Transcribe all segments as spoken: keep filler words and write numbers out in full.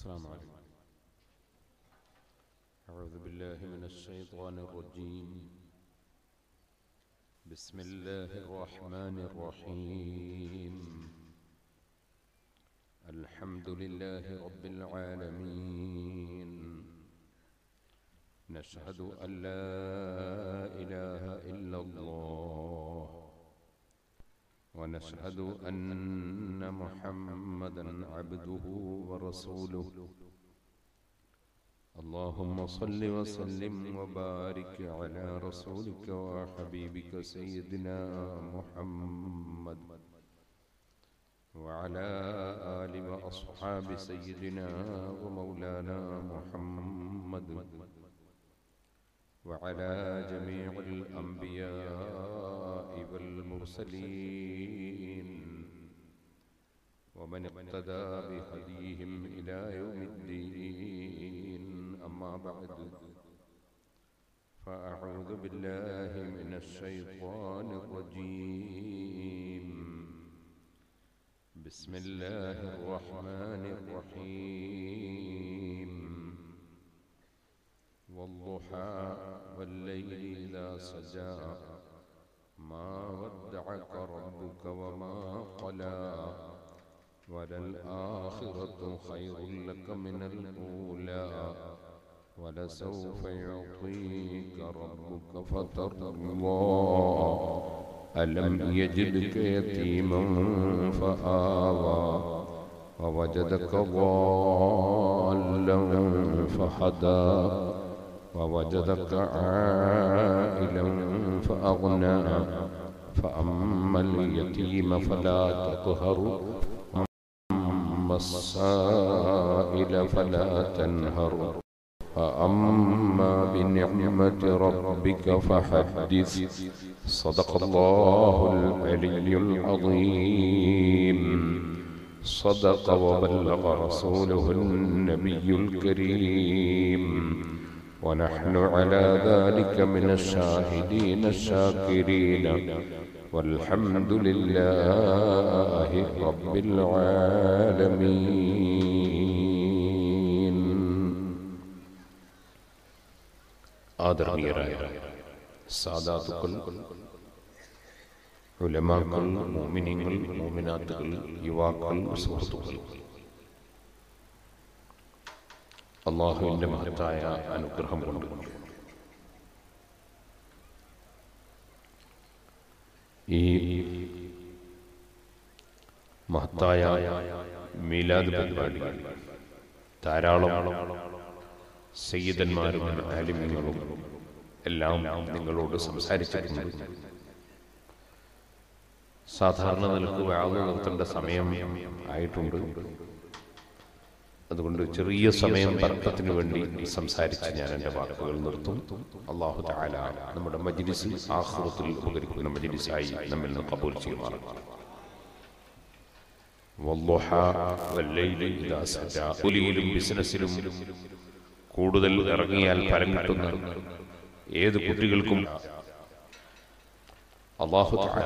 السلام عليكم. أعوذ بالله من الشيطان الرجيم. بسم الله الرحمن الرحيم. الحمد لله رب العالمين. نشهد أن لا إله إلا الله ونشهد أن محمدًا عبده ورسوله. اللهم صل وسلم وبارك على رسولك وحبيبك سيدنا محمد وعلى آل وأصحاب سيدنا ومولانا محمد وعلى جميع الأنبياء والمرسلين ومن اقتدى بهديهم إلى يوم الدين. أما بعد، فأعوذ بالله من الشيطان الرجيم. بسم الله الرحمن الرحيم. والضحى والليل إذا سجى ما ودعك ربك وما قلى وللآخرة خير لك من الأولى ولسوف يعطيك ربك فترضى. ألم يجدك يتيما فآوى ووجدك ضالا فهدى ووجدك عائلا فأغنى فأما اليتيم فلا تقهر وأما السائل فلا تنهر فأما بنعمة ربك فحدث. صدق الله العلي العظيم. صدق وبلغ رسوله النبي الكريم. ونحن على ذلك من الشاهدين الشاكرين والحمد لله رب العالمين. ആദരണീയരായ സാദാത്തുക്കൾ, ഉലമാക്കൾ, മുഅ്മിനീങ്ങൾ, മുഅ്മിനാത്തുകൾ, യുവാക്കൾ, സുഹൃത്തുക്കൾ, അല്ലാഹുവിന്റെ മഹത്തായ അനുഗ്രഹം കൊണ്ട് ഈ മഹത്തായ മീലാദ് പരിപാടി ധാരാളം സയ്യിദന്മാരും ആലിമീങ്ങളും എല്ലാം നിങ്ങളോട് സംസാരിച്ചിട്ടുണ്ട്. സാധാരണ നിലക്ക് വാഴ നിർത്തേണ്ട സമയം ആയിട്ടുണ്ട്. അതുകൊണ്ട് ചെറിയ സമയം ബർക്കത്തിന് വേണ്ടി സംസാരിച്ച് ഞാൻ എൻ്റെ വാക്കുകൾ നിർത്തും. അല്ലാഹു തആല നമ്മുടെ മജ്ലിസ് ആഖിറത്തിൽ ഉപകരിക്കുന്ന മജ്ലിസായി നമ്മിൽ നിന്ന് ഖബൂൽ ചെയ്യുമാറാകട്ടെ. വദ്ദുഹാ വല്ലൈലി ഇദാ സജാ. ജോലിയിലും ബിസിനസ്സിലും കൂടുതൽ ഇറങ്ങിയാൽ ഫലം കിട്ടുന്ന ഏത് കുട്ടികൾക്കും അല്ലാഹു തആല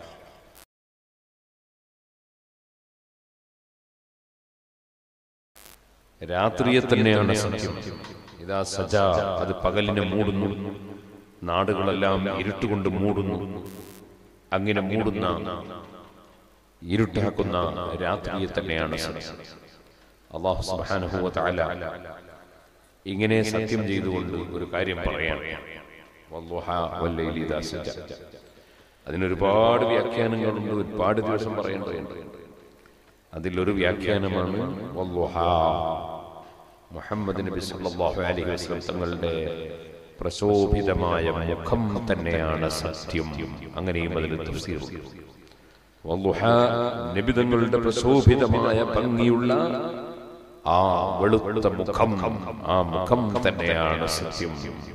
രാത്രിയെ തന്നെയാണ് സത്യം. ഇതാ സജാ, അത് പകലിനെ മൂടുന്നു. നാടുകളെല്ലാം ഇരുട്ടുകൊണ്ട് മൂടുന്നു. അങ്ങനെ മൂടുന്ന ഇരുട്ടാക്കുന്ന രാത്രിയെ തന്നെയാണ് സത്യം. അല്ലാഹു സുബ്ഹാനഹു വ തആല ഇങ്ങനെ സത്യം ചെയ്തുകൊണ്ട് ഒരു കാര്യം പറയാൻ, വദ്ദുഹാ വല്ലൈലി ഇദാ സജാ. അതിനൊരുപാട് വ്യാഖ്യാനങ്ങളുണ്ട്, ഒരുപാട് ദിവസം പറയേണ്ടതുണ്ട്. അതിലൊരു വ്യാഖ്യാനമാണ് വദ്ദുഹാ. മുഹമ്മദ് നബി സല്ലല്ലാഹു അലൈഹി വസല്ലം തങ്ങളുടെ പ്രശോഭിതമായ മുഖം തന്നെയാണ് സത്യം. അങ്ങനെയും അതിന് തഫ്സീർ. വദ്ദുഹാ, നബി തങ്ങളുടെ പ്രശോഭിതമായ ഭംഗിയുള്ള ആ വെളുത്ത മുഖം, ആ മുഖം തന്നെയാണ് സത്യം.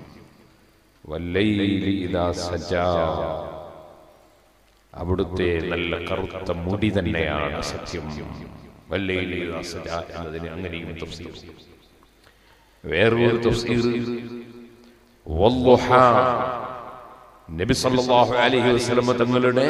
വല്ലൈലി ഇദാ സജാ, അവിടുത്തെ നല്ല കറുത്ത മുടി തന്നെയാണ് സത്യം. വല്ലൈലി ഇദാ സജാ എന്നതിന് അങ്ങനെയും തഫ്സീർ. വേറൊരു തഫ്സീർ വദ്ദുഹാ, നബി സല്ലല്ലാഹു അലൈഹി വസല്ലം തങ്ങളുടെ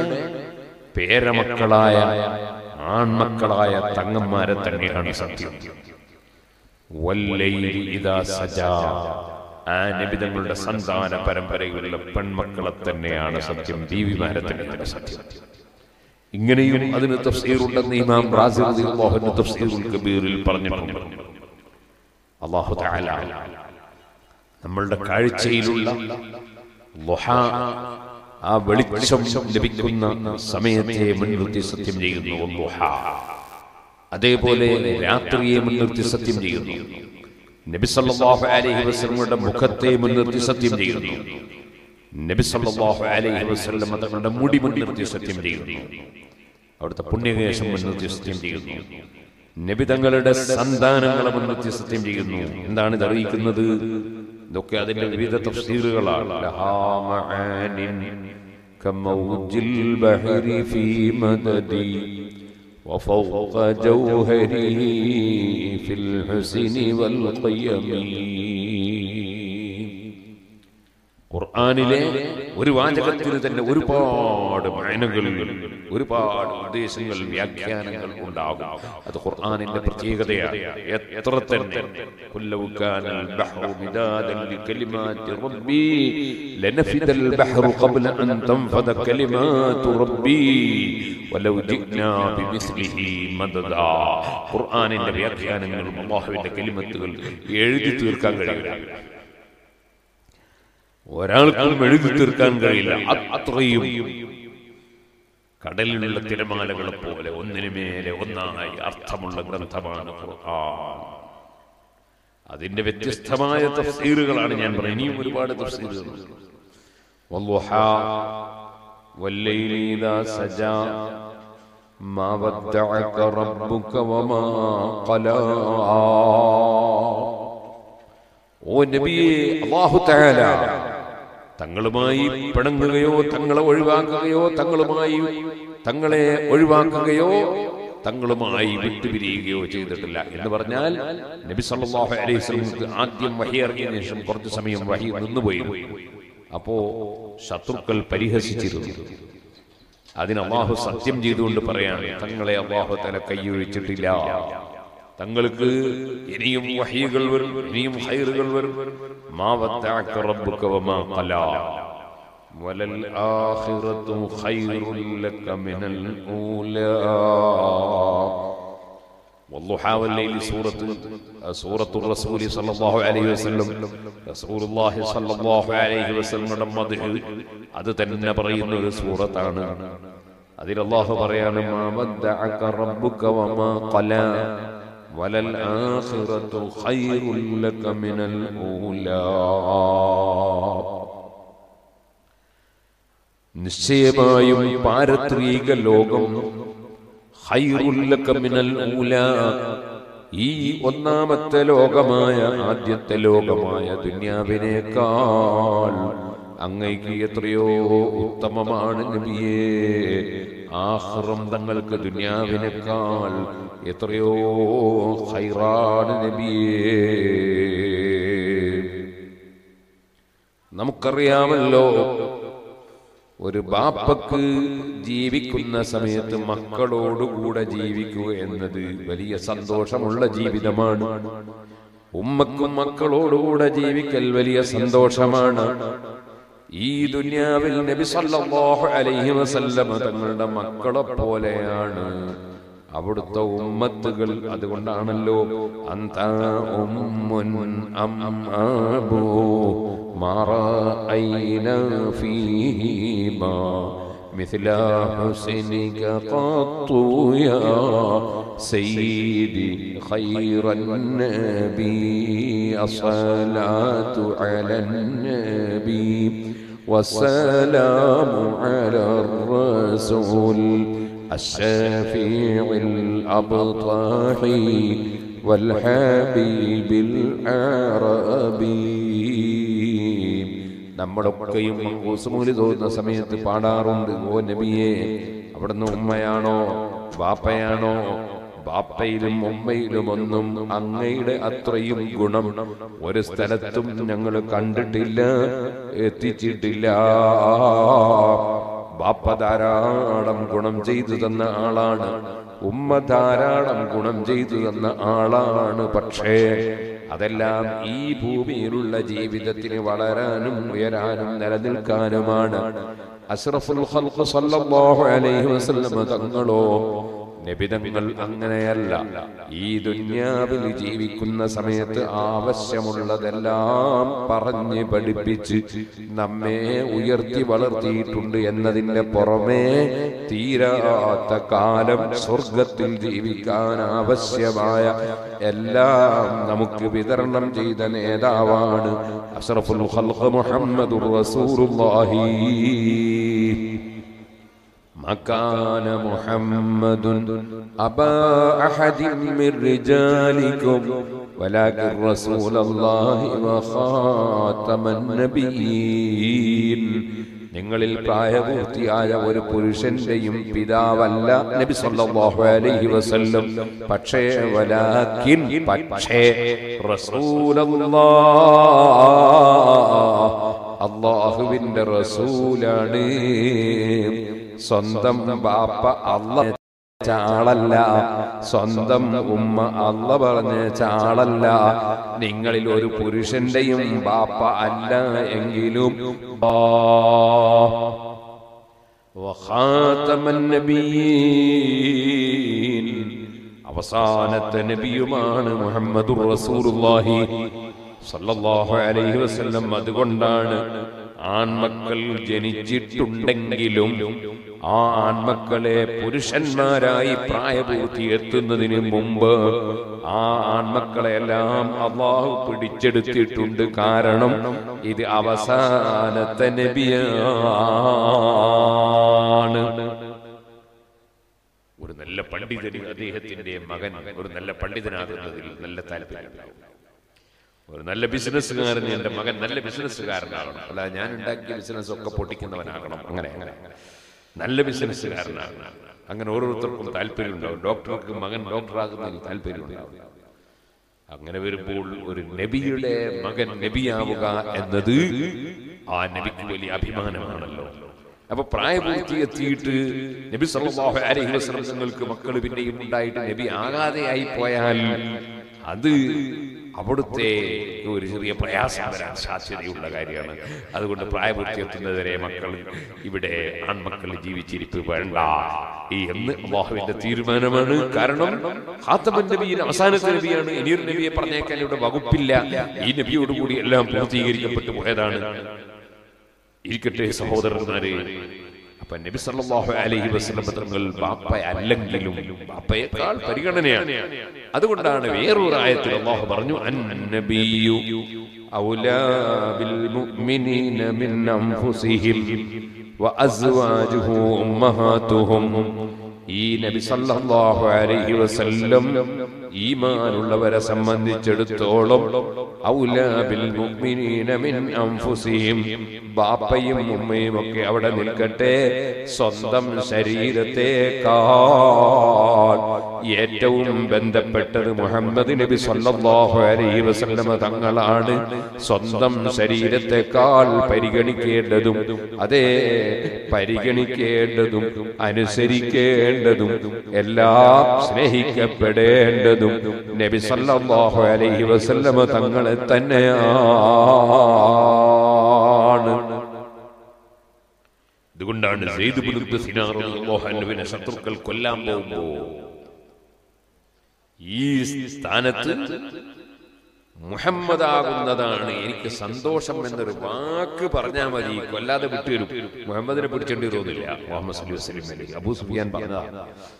പേരമക്കളായ ആൺമക്കളായ തങ്ങന്മാരെ തന്നെയാണ് സത്യം. വല്ലൈലി ഇദാ സജാ, ആ നബിതങ്ങളുടെ സന്താന പരമ്പരയുള്ള പെൺമക്കളെ തന്നെയാണ് സത്യം, ബീവിമാരെ തന്നെയാണ് സത്യം. ഇങ്ങനെയും അതിന് തഫ്സീറുണ്ടെന്ന് ഇമാം റാസി റളിയല്ലാഹു അൻഹു തഫ്സീറുൽ കബീറിൽ പറഞ്ഞിട്ടുണ്ട്. അല്ലാഹു തആല നമ്മളുടെ കാഴ്ചയിലുള്ള ളുഹ, ആ വെളിച്ചം ലഭിക്കുന്ന സമയത്തെ മുൻനിർത്തി സത്യം ചെയ്യുന്നു. ളുഹ, അതേപോലെ രാത്രിയെ മുൻനിർത്തി സത്യം ചെയ്യുന്നു. നബി സല്ലല്ലാഹു അലൈഹി വസല്ലമയുടെ മുഖത്തെ മുൻനിർത്തി സത്യം ചെയ്യുന്നു. നബി സല്ലല്ലാഹു അലൈഹി വസല്ലം തങ്ങളുടെ മുടി മുൻനിർത്തി സത്യം ചെയ്യുന്നു. അവിടുത്തെ പുണ്യകേശം മുൻനിർത്തി സത്യം ചെയ്യുന്നു. നബി തങ്ങളുടെ സന്താനങ്ങളെ മുൻനിർത്തി സത്യം ചെയ്യുന്നു. എന്താണ് ഇത് അറിയിക്കുന്നത്? ഇതൊക്കെ അതിന്റെ വിവിധ തഫ്സീറുകളാണ്. ലഹാ മആനിൻ കമൗജിൽ ബഹരി ഫീ മദദി വഫൗഖ ജൗഹരി ഫിൽ ഹുസ്നി വൽ ഖിയമി. ഖുർആനിലെ ഒരു വാചകത്തിന് തന്നെ ഒരുപാട് മഅനകൾ, ഒരുപാട് ഉദ്ദേശങ്ങൾ, വ്യാഖ്യാനങ്ങൾ ഉണ്ടാകും. അത് ഖുർആനിന്റെ പ്രത്യേകതയാണ്. എത്ര തന്നെ കുല്ലു കാനൽ ബഹ്റു മിദാദൻ ലികലിമാതി റബ്ബി ലനഫിദൽ ബഹ്റു ഖബ്ല അൻ തൻഫദ കലിമാതു റബ്ബി വലൗ ജിഅ്നാ ബിമിസ്ലിഹി മദദാ. ഖുർആനിന്റെ വ്യാഖ്യാനങ്ങളും അല്ലാഹുവിന്റെ കലിമത്തുകൾ എഴുതി തീർക്കാൻ കഴിയില്ല, ഒരാൾക്കും എഴുതി തീർക്കാൻ കഴിയില്ല. അത്രയും കടലിലുള്ള തിരമാലകളെ പോലെ ഒന്നിനു മേലെ ഒന്നായി അർത്ഥമുള്ള ഗ്രന്ഥമാണ് ഖുർആൻ. അതിന്റെ വ്യത്യസ്തമായ തഫ്സീറുകളാണ് ഞാൻ പറയുന്നത്. ഇനിയും ഒരുപാട് തഫ്സീറുകൾ. വല്ളുഹാ വല്ലൈലി ഇദാ സജാ മാ വദ്ദഅക റബ്ബുക വമാ ഖലാ. ഓ നബിയേ, അല്ലാഹു തആല തങ്ങളുമായി പിണങ്ങുകയോ തങ്ങളെ ഒഴിവാക്കുകയോ തങ്ങളുമായി തങ്ങളെ ഒഴിവാക്കുകയോ തങ്ങളുമായി വിട്ടുപിരിയുകയോ ചെയ്തിട്ടില്ല എന്ന് പറഞ്ഞാൽ നബി സല്ലല്ലാഹു അലൈഹി വസല്ലമക്ക് ആദ്യം വഹി ഇറങ്ങിയതിനു ശേഷം കുറച്ചു സമയം വഹി നിന്നുപോയി. അപ്പോ ശത്രുക്കൾ പരിഹസിച്ചിരുന്നു. അതിന് അല്ലാഹു സത്യം ചെയ്തുകൊണ്ട് പറയാണ്, തങ്ങളെ അല്ലാഹു തആല കൈയൊഴിച്ചിട്ടില്ല, തങ്ങൾക്ക് ഇനിയും വഹീകൾ വരും, ഇനിയും ഖൈറുകൾ വരും. മാ വദ്ദഅക റബ്ബുക വമാ ഖലാ വലൽ ആഖിറതു ഖൈറുൽ ലക മിനൽ ഊലാ. വല്ളുഹാ വല്ലൈലി സൂറത്ത് സൂറത്തുർ റസൂൽ സല്ലല്ലാഹു അലൈഹി വസല്ലം, റസൂലുള്ളാഹി സല്ലല്ലാഹു അലൈഹി വസല്ലമയുടെ മദ്ഹ് അത് തന്നെ പറയുന്ന ഒരു സൂറത്താണ്. അതിൽ അല്ലാഹു പറയാണ്, മാ വദ്ദഅക റബ്ബുക വമാ ഖലാ വലൽ ആഖിറതു ഖൈറുൽ ലക മിനൽ ഊലാ. നിശ്ചയമായും പാരത്രിക ലോകം ഖൈറുൽ ലക മിനൽ ഊലാ, ഈ ഒന്നാമത്തെ ലോകമായ ആദ്യത്തെ ലോകമായ ദുനിയാവിനേക്കാൾ അങ്ങയ്ക്ക് എത്രയോ ഉത്തമമാണ് നബിയേ. ആഖിറം തങ്ങൾക്ക് ദുനിയാവിനേക്കാൾ എത്രയോ ഖൈറാണ് നബിയേ. നമുക്കറിയാമല്ലോ, ഒരു ബാപ്പക്ക് ജീവിക്കുന്ന സമയത്ത് മക്കളോടുകൂടെ ജീവിക്കുക എന്നത് വലിയ സന്തോഷമുള്ള ജീവിതമാണ്. ഉമ്മക്കും മക്കളോടുകൂടെ ജീവിക്കൽ വലിയ സന്തോഷമാണ്. ഈ ദുനിയാവിൽ നബി സല്ലല്ലാഹു അലൈഹി വസല്ലം തങ്ങളുടെ മക്കളെ പോലെയാണ് അവിടുത്തെ ഉമ്മത്തുകൾ. അതുകൊണ്ടാണല്ലോ അന്ത ഉമ്മുൻ അം അബൂ മാ റഅയ്നാ ഫീഹിമാ മിസ്ല ഹുസ്നിക ഖത്തു യാ സയ്യിദി ഖൈറൻ നബി അസ്സലാത്തു അലൻ നബി വസ്സലാമു അലർ റസൂൽ الشافع الأبطحي والحبيب العربي. നമ്മളൊക്കെയും ഉസ്മൂലി തോന്നുന്ന സമയത്ത് പാടാറുണ്ട്, ഓ നബിയേ, അവിടുന്ന് ഉമ്മയാണോ ബാപ്പയാണോ? ബാപ്പയിലും ഉമ്മയിലും ഒന്നും അങ്ങയുടെ അത്രയും ഗുണം ഒരു സ്ഥലത്തും ഞങ്ങൾ കണ്ടിട്ടില്ല, എത്തിച്ചിട്ടില്ല. ബാപ്പ ധാരാളം ഗുണം ചെയ്തു തന്ന ആളാണ്. ഉമ്മ ധാരാളം ഗുണം ചെയ്തു തന്ന ആളാണ്. പക്ഷേ അതെല്ലാം ഈ ഭൂമിയിലുള്ള ജീവിതത്തിന് വളരാനും ഉയരാനും നിലനിൽക്കാനുമാണ്. അഷ്റഫുൽ ഖൽഖ് സല്ലല്ലാഹു അലൈഹി വസല്ലം തങ്ങളോ നബിതങ്ങൾ അങ്ങനെയല്ല. ഈ ദുനിയാവിൽ ജീവിക്കുന്ന സമയത്ത് ആവശ്യമുള്ളതെല്ലാം പറഞ്ഞ് പഠിപ്പിച്ച് നമ്മെ ഉയർത്തി വളർത്തിയിട്ടുണ്ട് എന്നതിൻ്റെ പുറമേ തീരാത്ത കാലം സ്വർഗത്തിൽ ജീവിക്കാൻ ആവശ്യമായ എല്ലാം നമുക്ക് വിതരണം ചെയ്ത നേതാവാണ് അഷ്റഫുൽ ഖൽഖ് മുഹമ്മദുർ റസൂലുള്ളാഹി. മകാന മുഹമ്മദുൻ അബാ അഹദിൻ മിർ റിജാലികും വലാകിൻ റസൂലുള്ളാഹി വഖാതമൻ നബിയ്യീൻ. നിങ്ങളിൽ പ്രായപൂർത്തിയായ ഒരു പുരുഷന്റെയും പിതാവല്ല നബി സല്ലല്ലാഹു അലൈഹി വസല്ലം. പക്ഷേ വലാകിൻ പക്ഷേ റസൂലുള്ളാഹ് അല്ലാഹുവിന്റെ റസൂലാണ്. സ്വന്തം ബാപ്പ അല്ലാഹ് ചാളല്ല, സ്വന്തം ഉമ്മ അല്ല പറഞ്ഞ ചാളല്ല. നിങ്ങളിൽ ഒരു പുരുഷന്റെയും ബാപ്പ അല്ല എങ്കിലും വഖാതമൻ നബിയ്യീൻ അവസാനത്തെ നബിയുമാണ് മുഹമ്മദുർ റസൂലുള്ളാഹി സല്ലല്ലാഹു അലൈഹി വസല്ലം. അതുകൊണ്ടാണ് ആൺമക്കൾ ജനിച്ചിട്ടുണ്ടെങ്കിലും ആ ആൺമക്കളെ പുരുഷന്മാരായി പ്രായപൂർത്തി എത്തുന്നതിന് മുമ്പ് ആ ആൺമക്കളെല്ലാം അല്ലാഹു പിടിച്ചെടുത്തിട്ടുണ്ട്. കാരണം ഇത് അവസാനത്തെ നബിയാണ്. ഒരു നല്ല പണ്ഡിതന് അദ്ദേഹത്തിന്റെ മകൻ ഒരു നല്ല പണ്ഡിതനാകുന്നതിൽ നല്ല താല്പര്യം. ഒരു നല്ല ബിസിനസ്സുകാരന് എന്റെ മകൻ നല്ല ബിസിനസ്സുകാരനാകണം, അല്ല ഞാൻ ഉണ്ടാക്കിയ ബിസിനസ് ഒക്കെ പൊട്ടിക്കുന്നവനാകണം. അങ്ങനെ അങ്ങനെ നല്ല ബിസിനസ്സുകാരനാകണം. അങ്ങനെ ഓരോരുത്തർക്കും താല്പര്യം ഉണ്ടാവും. ഡോക്ടർക്ക് മകൻ ഡോക്ടറാകുന്നതിൽ താല്പര്യം ഉണ്ടാവും. അങ്ങനെ വരുമ്പോൾ ഒരു നബിയുടെ മകൻ നബിയാവുക എന്നത് ആ നബിക്ക് വലിയ അഭിമാനമാണല്ലോ. അപ്പൊ പ്രായപൂർത്തി എത്തിയിട്ട് നബി സല്ലല്ലാഹു അലൈഹി വസല്ലം തങ്ങൾക്ക് മക്കൾ പിന്നെയും ഉണ്ടായിട്ട് നബി ആകാതെയായി പോയാൽ അത് അവിടുത്തെ ഒരു ചെറിയ പ്രയാസം വരാൻ സാധ്യതയുള്ള കാര്യമാണ്. അതുകൊണ്ട് പ്രായപൂർത്തി എത്തുന്നതുവരെ മക്കൾ ഇവിടെ ആൺമക്കൾ ജീവിച്ചിരിപ്പ് വേണ്ട എന്ന് അല്ലാഹുവിന്റെ തീരുമാനമാണ്. കാരണം ഖാതമുൻ നബിയ്യീൻ അവസാനത്തെ നബിയാണ്. ഇനിയൊരു നബിയെ പറഞ്ഞേക്കാൻ ഇവിടെ വകുപ്പില്ല. ഈ നബിയോടുകൂടി എല്ലാം പൂർത്തീകരിക്കപ്പെട്ടു പോയതാണ്. ഇരിക്കട്ടെ സഹോദരന്മാരെ, അപ്പൊ നബി സല്ലല്ലാഹു അലൈഹി വസല്ലം തങ്ങൾ ബാപ്പയല്ലെങ്കിലും ബാപ്പയേക്കാൾ പരിഗണനയാണ്. അതുകൊണ്ടാണ് വേറൊരു ആയത്തിൽ അല്ലാഹു പറഞ്ഞു അന്നബിയു ഔലാ ബിൽ മുഅ്മിനീന മിൻ അൻഫുസിഹിം വഅസ്വാജുഹു ഉമ്മഹാതുഹും. ഈ നബി സല്ലല്ലാഹു അലൈഹി വസല്ലം ഈമാനുള്ളവരെ സംബന്ധിച്ചിടത്തോളം ഔലാ ബിൽ മുഅ്മിനീന മിൻ അൻഫുസിഹിം, ബാപ്പയും ഉമ്മയും ഒക്കെ അവിടെ നിൽക്കട്ടെ, സ്വന്തം ശരീരത്തെക്കാൾ ഏറ്റവും ബന്ധപ്പെട്ടത് മുഹമ്മദ് നബി സല്ലല്ലാഹു അലൈഹി വസല്ലം തങ്ങളാണ്. സ്വന്തം ശരീരത്തെക്കാൾ പരിഗണിക്കേണ്ടതും അതേ പരിഗണിക്കേണ്ടതും അനുസരിക്കേണ്ടതും എല്ലാം സ്നേഹിക്കപ്പെടേണ്ടതും നബി സല്ലല്ലാഹു അലൈഹി വസല്ലം തങ്ങളെ തന്നെയാണ്. അതുകൊണ്ടാണ് സയ്യിദ് ഇബ്നു സിനാർ റളിയല്ലാഹു അൻഹുവിനെ ശത്രുക്കൾ കൊല്ലാൻ പോകുമ്പോൾ ഈ സ്ഥാനത്ത് മുഹമ്മദ് ആകുന്നതാണ് എനിക്ക് സന്തോഷം എന്നൊരു വാക്ക് പറഞ്ഞാൽ മതി, കൊല്ലാതെ വിട്ടുവരും. മുഹമ്മദിനെ പിടിച്ചേണ്ടി തോന്നില്ല. മുഹമ്മദ് സല്ലല്ലാഹു അലൈഹി വസല്ലം അബൂ സുഫിയാൻ പറഞ്ഞതാണ്,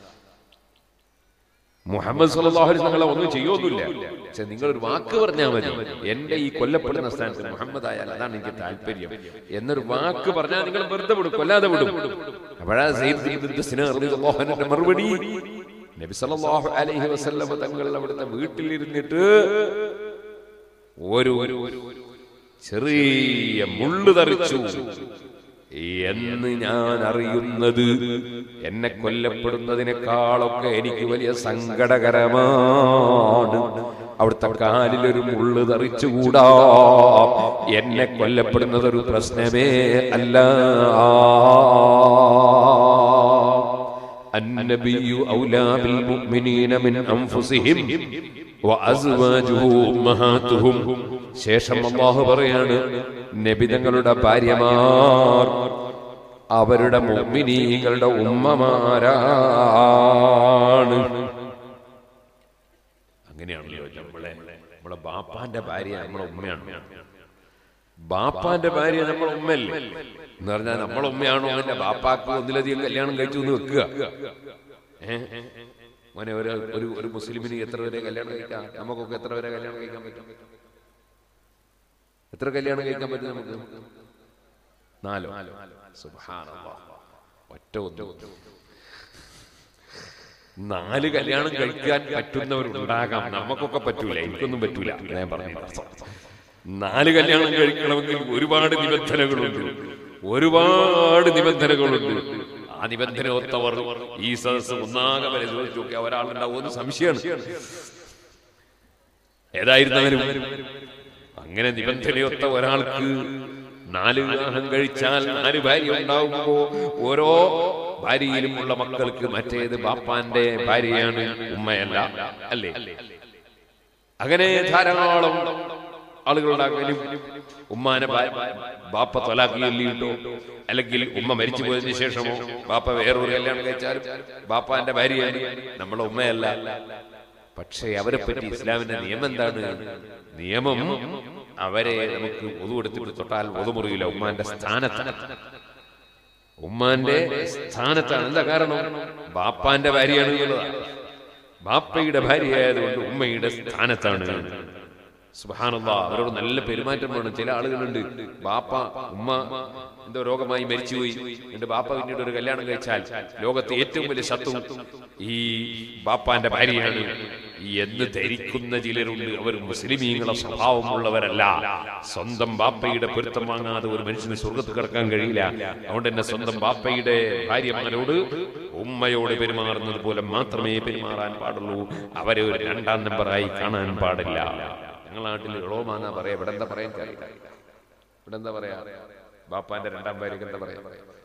മുഹമ്മദ് സല്ലല്ലാഹു അലൈഹി വസല്ലം ഒന്നും ചെയ്യൊന്നുമില്ല, പക്ഷെ നിങ്ങൾ ഒരു വാക്ക് പറഞ്ഞാൽ മതി, എന്റെ ഈ കൊല്ലപ്പെടുന്ന സ്ഥാനത്ത് മുഹമ്മദ് ആയാൽ അതാണ് എനിക്ക് താല്പര്യം എന്നൊരു വാക്ക് പറഞ്ഞാൽ നിങ്ങൾ വെറുതെ വിടും, കൊല്ലാതെ വിടും. അപ്പോഴാണ് സയ്യിദ് ഇബ്നു സിനാർ റളിയല്ലാഹു അൻഹുവിന്റെ മറുപടി നബി സല്ലല്ലാഹു അലൈഹി വസല്ലം തങ്ങൾ അവിടുത്തെ വീട്ടിലിരുന്നിട്ട് ഒരു ചെറിയ മുള്ളു തെറിച്ചു എന്ന് ഞാൻ അറിയുന്നത് എന്നെ കൊല്ലപ്പെടുന്നതിനേക്കാളൊക്കെ എനിക്ക് വലിയ സങ്കടകരമാണ്. അവിടുത്തെ കാലിലൊരു മുള്ളു തെറിച്ചുകൂടാ, എന്നെ കൊല്ലപ്പെടുന്നത് ഒരു പ്രശ്നമേ അല്ല. അന്നബിയ്യു ഔലാ ബിൽ മുഅ്മിനീന മിൻ അൻഫുസിഹിം വഅസ്വാജുഹു ഉമ്മഹാതുഹും. ശേഷം അല്ലാഹു പറയാണ്, നബി തങ്ങളുടെ ഭാര്യമാർ അവരുടെ മുഅ്മിനീങ്ങളുടെ ഉമ്മമാരാണ്. അങ്ങനെയാണല്ലോ നമ്മളെ നമ്മളെ ബാപ്പാന്റെ ഭാര്യ നമ്മളെ ഉമ്മയാണ്. ബാപ്പാന്റെ ഭാര്യ നമ്മളെ ഉമ്മയല്ലേ എന്ന് പറഞ്ഞാൽ നമ്മളെ ഉമ്മയാണോ എന്റെ ബാപ്പാക്ക് ഒന്നിലധികം കല്യാണം കഴിച്ചു എന്ന് വെക്കുക. ഏഹ് മോനെ ഒരു ഒരു ഒരു മുസ്ലിമിന് എത്ര വരെ കല്യാണം കഴിക്കാം? നമുക്കൊക്കെ എത്ര വരെ കല്യാണം കഴിക്കാൻ പറ്റും? എത്ര കല്യാണം കഴിക്കാൻ പറ്റും നമുക്ക്? നാലോ? സുബ്ഹാനല്ലാഹ്, ഒറ്റ ഒന്ന്. നാല് കല്യാണം കഴിക്കാൻ പറ്റുന്നവരുണ്ടാകാം, നമുക്കൊക്കെ പറ്റൂല, എനിക്കൊന്നും പറ്റൂല. ഞാൻ പറഞ്ഞു, നാല് കല്യാണം കഴിക്കണമെങ്കിൽ ഒരുപാട് നിബന്ധനകളുണ്ട്, ഒരുപാട് നിബന്ധനകളുണ്ട്. ആ നിബന്ധന ഒത്തവർ ഈ സദസ് ഒന്നാകെ പരിശോധിച്ചു നോക്കിയാൽ ഒരാളുണ്ടാവുമെന്ന് സംശയമാണ്. ഏതായിരുന്നവരും അങ്ങനെ നിബന്ധനയൊത്ത ഒരാൾക്ക് നാല് വിവാഹം കഴിച്ചാൽ നാല് ഭാര്യ ഉണ്ടാവുമ്പോ ഓരോ ഭാര്യയിലും ഉള്ള മക്കൾക്ക് മറ്റേത് ബാപ്പാന്റെ ഭാര്യയാണ്, ഉമ്മയല്ല, അല്ലേ? അങ്ങനെ ധാരാളം ആളുകളുണ്ടാകാനും ഉമ്മാനെ ബാപ്പ തൊലാഖ് ചൊല്ലിയിട്ടോ അല്ലെങ്കിൽ ഉമ്മ മരിച്ചു പോയതിനു ശേഷമോ ബാപ്പ വേറൊരു കല്യാണം കഴിച്ചാലും ബാപ്പാന്റെ ഭാര്യയാണ്, നമ്മളെ ഉമ്മയല്ല. പക്ഷേ അവരെ പറ്റി ഇസ്ലാമിന്റെ നിയമം എന്താണ്? നിയമം അവരെ നമുക്ക് ഒതു കൊടുത്തിട്ട് തൊട്ടാൽ ഒതുമുറിയില്ല. ഉമ്മാന്റെ സ്ഥാനത്താണ്, ഉമ്മാന്റെ സ്ഥാനത്താണ്. എന്താ കാരണം? ബാപ്പാന്റെ ഭാര്യയാണ് എന്നുള്ളതാണ്. ബാപ്പയുടെ ഭാര്യയായതുകൊണ്ട് ഉമ്മയുടെ സ്ഥാനത്താണ്. സുബ്ഹാനല്ലാഹ്, അവരോട് നല്ല പെരുമാറ്റം വേണം. ചില ആളുകളുണ്ട്, ബാപ്പ ഉമ്മ എന്തോ രോഗമായി മരിച്ചുപോയി, എന്റെ ബാപ്പ പിന്നീട് ഒരു കല്യാണം കഴിച്ചാൽ ലോകത്തെ ഏറ്റവും വലിയ ശത്രു ഈ ബാപ്പാന്റെ ഭാര്യയാണ് എന്ന് ധരിക്കുന്ന ചിലരുണ്ട്. അവർ മുസ്ലിമീങ്ങളെ സ്വഭാവമുള്ളവരല്ല. സ്വന്തം ബാപ്പയുടെ പൊരുത്തം വാങ്ങാതെ ഒരു മനുഷ്യന് സ്വർഗത്ത് കിടക്കാൻ കഴിയില്ല. അതുകൊണ്ട് തന്നെ സ്വന്തം ബാപ്പയുടെ ഭാര്യമാരോട് ഉമ്മയോട് പെരുമാറുന്നത് പോലെ മാത്രമേ പെരുമാറാൻ പാടുള്ളൂ. അവരെ ഒരു രണ്ടാം നമ്പറായി കാണാൻ പാടില്ല. ഞങ്ങളുടെ നാട്ടിൽ ഇളോമാന്നാ പറയാ, ഇവിടെ എന്താ പറയാൻ കഴിയില്ല. ഇവിടെ എന്താ പറയാ? ബാപ്പാന്റെ രണ്ടാം ഭാര്യക്ക് എന്താ പറയാ?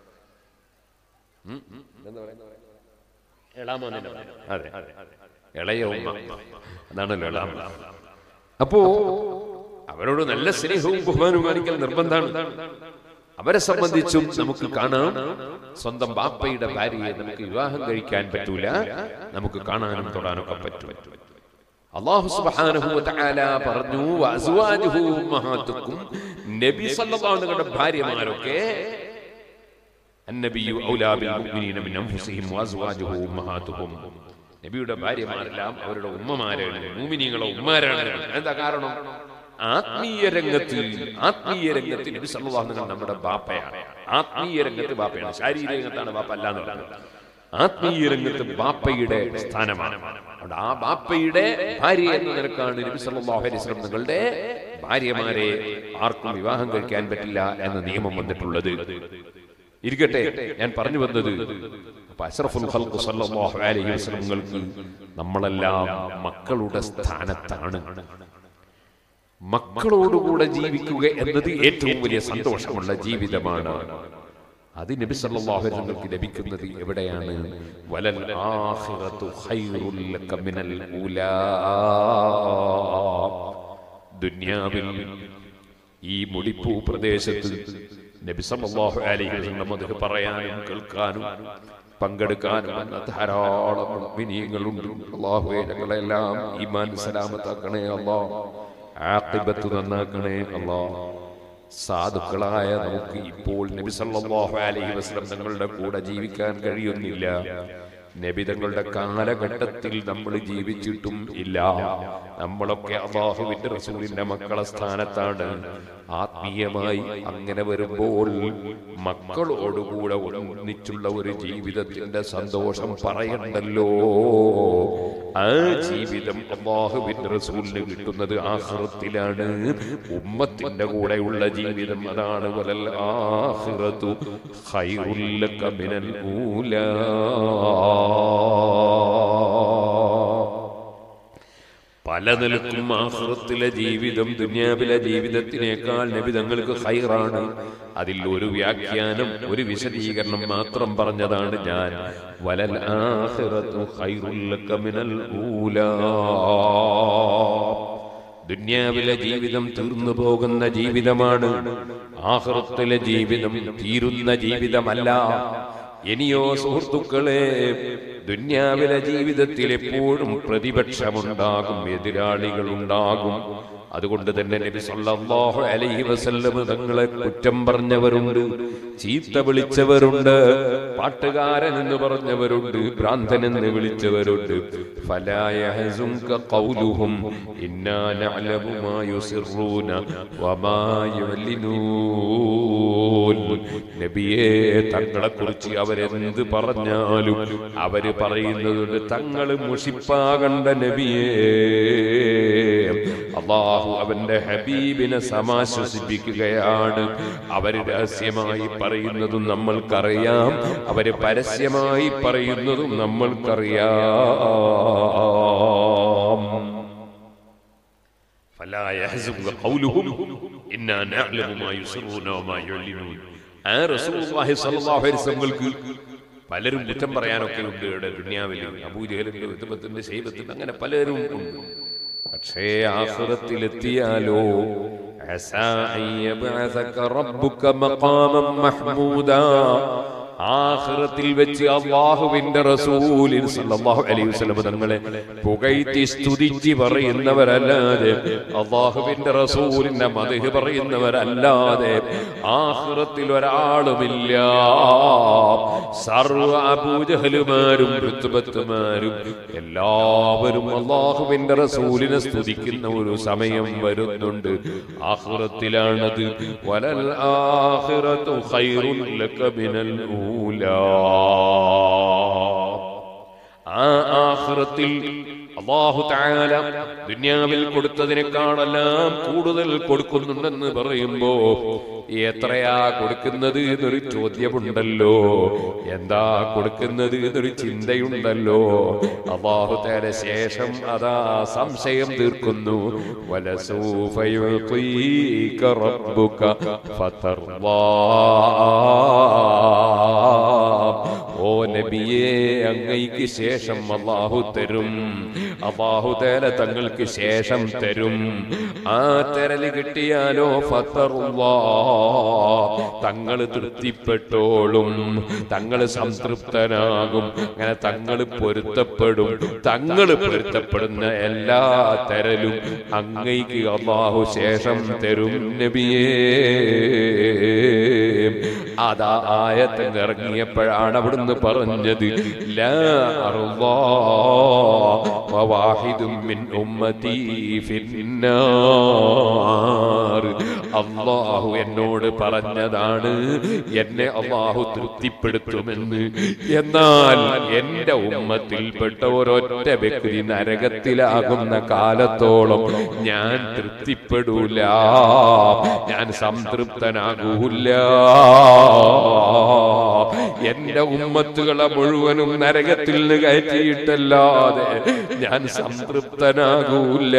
അതെ, ഇളയ ഉമ്മ, അതാണല്ലോ ഇളാമ. അപ്പോ അവരോട് നല്ല സ്നേഹവും ബഹുമാനവും കാണിക്കൽ നിർബന്ധമാണ്. അവരെ സംബന്ധിച്ചും നമുക്ക് കാണാം, സ്വന്തം ബാപ്പയുടെ ഭാര്യയെ നമുക്ക് വിവാഹം കഴിക്കാൻ പറ്റൂല, നമുക്ക് കാണാനും തൊടാനൊക്കെ പറ്റും. അല്ലാഹു സുബ്ഹാനഹു വ തആല പറഞ്ഞു, വഅസ്വാജുഹു ഉമ്മഹാതുക്കും, നബി സല്ലല്ലാഹു അലൈഹി വസല്ലം ഭാര്യമാരൊക്കെ അന്നബിയു ഔലാ ബിൽ മുഅ്മിനീന മിൻ അൻഫുസിഹിം വഅസ്വാജുഹു ഉമ്മഹാതുഹും, നബിയുടെ ഭാര്യമാരെല്ലാം അവരുടെ ഉമ്മമാരാണ്, മുഅ്മിനീങ്ങളെ ഉമ്മമാരാണ്. എന്താ കാരണം? ആത്മീയ രംഗത്ത് ആത്മീയ രംഗത്ത് നബി സല്ലല്ലാഹു അലൈഹി വസല്ലം നമ്മുടെ ബാപ്പയാണ്. ആത്മീയ രംഗത്ത് ബാപ്പയാണ്, ശാരീരിക രംഗത്താണ് ബാപ്പ അല്ല എന്നുള്ളത്. ആത്മീയ രംഗത്ത് ബാപ്പയുടെ സ്ഥാനമാണ്. അവിടെ ആ ബാപ്പയുടെ ഭാര്യ എന്ന നിലക്കാണ് നബി സല്ലല്ലാഹു അലൈഹി വസല്ലം നിങ്ങളുടെ ഭാര്യമാരെ ആർക്കും വിവാഹം കഴിക്കാൻ പറ്റില്ല എന്ന നിയമം വന്നിട്ടുള്ളത്. ഇരിക്കട്ടെ, ഞാൻ പറഞ്ഞു വന്നത്, അഷ്റഫുൽ ഖൽഖ് സല്ലല്ലാഹു അലൈഹി വസല്ലം നിങ്ങൾക്ക് നമ്മളെല്ലാം മക്കളുടെ സ്ഥാനത്താണ്. മക്കളോടുകൂടെ ജീവിക്കുക എന്നത് ഏറ്റവും വലിയ സന്തോഷമുള്ള ജീവിതമാണ്. അത് നബി സല്ലല്ലാഹു അലൈഹി വസല്ലം ലഭിക്കുന്നത് എവിടെയാണ്? വലൽ ആഖിറതു ഖൈറുൽ ലക മിനൽ ഊലാ. ദുനിയാവിൽ ഈ മുടിപ്പൂ പ്രദേശത്ത് നബി സല്ലല്ലാഹു അലൈഹി വസല്ലം മദ്ഹ് പറയാനും കേൾക്കാനും പങ്കെടുക്കാനും ധാരാളം മുഅ്മിനീങ്ങളുണ്ട്. അല്ലാഹുവേ, ഞങ്ങളെല്ലാം ഈമാൻ സലാമത്താക്കണേ അല്ലാഹ്, ആഖിബത്ത് നന്നാക്കണേ അല്ലാഹ്. സാധുക്കളായ നമുക്ക് ഇപ്പോൾ നബി സല്ലല്ലാഹു അലൈഹി വസല്ലം തങ്ങളുടെ കൂടെ ജീവിക്കാൻ കഴിയുന്നില്ല. നബി തങ്ങളുടെ കാലഘട്ടത്തിൽ നമ്മൾ ജീവിച്ചിട്ടും ഇല്ല. നമ്മളൊക്കെ അല്ലാഹുവിന്റെ റസൂലിന്റെ മക്കളെ സ്ഥാനത്താണ്. ആത്മീയമായി അങ്ങനെ വരുമ്പോൾ മക്കളോടുകൂടെ ഒന്നിച്ചുള്ള ഒരു ജീവിതത്തിന്റെ സന്തോഷം പറയണ്ടല്ലോ. ആ ജീവിതം അല്ലാഹുവിന്റെ റസൂലിന് കിട്ടുന്നത് ആഖിറത്തിലാണ്. ഉമ്മത്തിന്റെ കൂടെയുള്ള ജീവിതം അതാണ്. വലൽ ആഖിറതു ഖൈറുൽ ലക മിനൽ ഊലാ. പല നിലക്കും ആഖിറത്തിലെ ജീവിതം ദുനിയാവിലെ ജീവിതത്തിനേക്കാൾ നബി തങ്ങൾക്ക് ഖൈറാണ്. അതിൽ ഒരു വ്യാഖ്യാനം, ഒരു വിശദീകരണം മാത്രം പറഞ്ഞതാണ് ഞാൻ. വലൽ ആഖിറതു ഖൈറുൽ ലക മിനൽ ഊലാ. ദുനിയാവിലെ ജീവിതം തീർന്നു പോകുന്ന ജീവിതമാണ്, ആഖിറത്തിലെ ജീവിതം തീരുന്ന ജീവിതമല്ല. ഇനിയോ സുഹൃത്തുക്കളെ, ദുനിയാവിലെ ജീവിതത്തിൽ എപ്പോഴും പ്രതിപക്ഷമുണ്ടാകും, എതിരാളികളുണ്ടാകും. അതുകൊണ്ട് തന്നെ നബി സല്ലല്ലാഹു അലൈഹി വസല്ലം തങ്ങളെ കുറ്റം പറഞ്ഞവരുണ്ട്, ചീത്ത വിളിച്ചവരുണ്ട്, പാട്ടുകാരൻ എന്ന് പറഞ്ഞവരുണ്ട്, ഭ്രാന്തൻ എന്ന് വിളിച്ചവരുണ്ട്. ഫലാ യഹ്സുൻക ഖൗലുഹും ഇന്നാ നഅലമു മാ യുസിറൂന വമാ യുഅ്ലിനൂൻ. നബിയേ, തങ്ങളെ കുറിച്ച് അവരെന്ത് പറഞ്ഞാലും അവര് പറയുന്നത് തങ്ങൾ മുഷിപ്പാകണ്ട നബിയേ. അല്ലാഹു അവന്റെ ഹബീബിനെ സമാശ്വസിപ്പിക്കുകയാണ്. അവര് രഹസ്യമായി പറയുന്നതും നമ്മൾക്കറിയാം, അവര് പരസ്യമായി പറയുന്നതും നമ്മൾക്കറിയാം. ഫലാ യഹ്സുൻക ഖൗലുഹും ഇന്നാ നഅലമു മാ യുസിറൂന വമാ യുഅ്ലിനൂൻ. ആ റസൂലുള്ളാഹി സ്വല്ലല്ലാഹു അലൈഹി വസല്ലം പലരും കുറ്റം പറയാനൊക്കെ ഉണ്ട് ഇവിടെ ദുനിയാവിൽ. അബൂജഹലിന്റെ, ഉത്ബത്തിന്റെ, ശൈബത്തിന്റെ, അങ്ങനെ പലരും ഉണ്ട്. പക്ഷേ ആഖിറത്തിലെത്തിയാലോ അസാ അൻ യബ്അസക റബ്ബുക മഖാമൻ മഹ്മൂദാ. ആഖിറത്തിൽ വെച്ച് അല്ലാഹുവിന്റെ റസൂൽ സല്ലല്ലാഹു അലൈഹി വസല്ലം തങ്ങളെ പുകഴ്ത്തി സ്തുതിച്ച് പറയുന്നവരല്ലാതെ, അല്ലാഹുവിന്റെ റസൂലിന്റെ മദ്ഹ് പറയുന്നവരല്ലാതെ ആഖിറത്തിൽ ഒരാളുമില്ല. സർവ അബൂജഹലുമാരും ഋത്ബത്തുമാരും എല്ലാവരും അല്ലാഹുവിന്റെ റസൂലിനെ സ്തുതിക്കുന്ന ഒരു സമയം വരുന്നുണ്ട്. ആഖിറത്തിലാണത്. വലൽ ആഖിറതു ഖൈറുൻ ലക മിനൽ ഊലാ. ആ ആഖിറത്തിൽ അല്ലാഹു തആല ദുനിയാവിൽ കൊടുത്തതിനേക്കാളെല്ലാം കൂടുതൽ കൊടുക്കുന്നുണ്ടെന്ന് പറയുമ്പോ എത്രയാ കൊടുക്കുന്നത് എന്നൊരു ചോദ്യമുണ്ടല്ലോ. എന്താ കൊടുക്കുന്നത് എന്നൊരു ചിന്തയുണ്ടല്ലോ. അല്ലാഹു തആല ശേഷം അതാ സംശയം തീർക്കുന്നു. വലസൗഫ യുഅ്തീക റബ്ബുക ഫതർദാ. ഓ നബിയേ, അങ്ങയ്ക്ക് ശേഷം അല്ലാഹു തരും. അല്ലാഹു തആല തങ്ങൾക്ക് ശേഷം തരും. ആ തരല് കിട്ടിയാലോ ഫതർദാ, തങ്ങൾ തൃപ്തിപ്പെട്ടോളും, തങ്ങൾ സംതൃപ്തനാകും. അങ്ങനെ തങ്ങൾ പൊരുത്തപ്പെടും. തങ്ങൾ പൊരുത്തപ്പെടുന്ന എല്ലാ തരലും അങ്ങയ്ക്ക് അല്ലാഹു ശേഷം തരും നബിയേ. അതാ ആയത്ത് ഇറങ്ങിയപ്പോഴാണ് അവിടുന്ന് പറഞ്ഞത്, ലാ അർളാ വവാഹിദും മിൻ ഉമ്മതി ഫിന്നാർ. അല്ലാഹു എന്നോട് പറഞ്ഞതാണ് എന്നെ അല്ലാഹു തൃപ്തിപ്പെടുത്തുമെന്ന്. എന്നാൽ എന്റെ ഉമ്മത്തിൽപ്പെട്ട ഒരൊറ്റ വ്യക്തി നരകത്തിലാകുന്ന കാലത്തോളം ഞാൻ തൃപ്തിപ്പെടൂല, ഞാൻ സംതൃപ്തനാകൂല. എന്റെ ഉമ്മത്തുകളെ മുഴുവനും നരകത്തിൽ നിന്ന് കയറ്റിയിട്ടല്ലാതെ ഞാൻ സംതൃപ്തനാകൂല.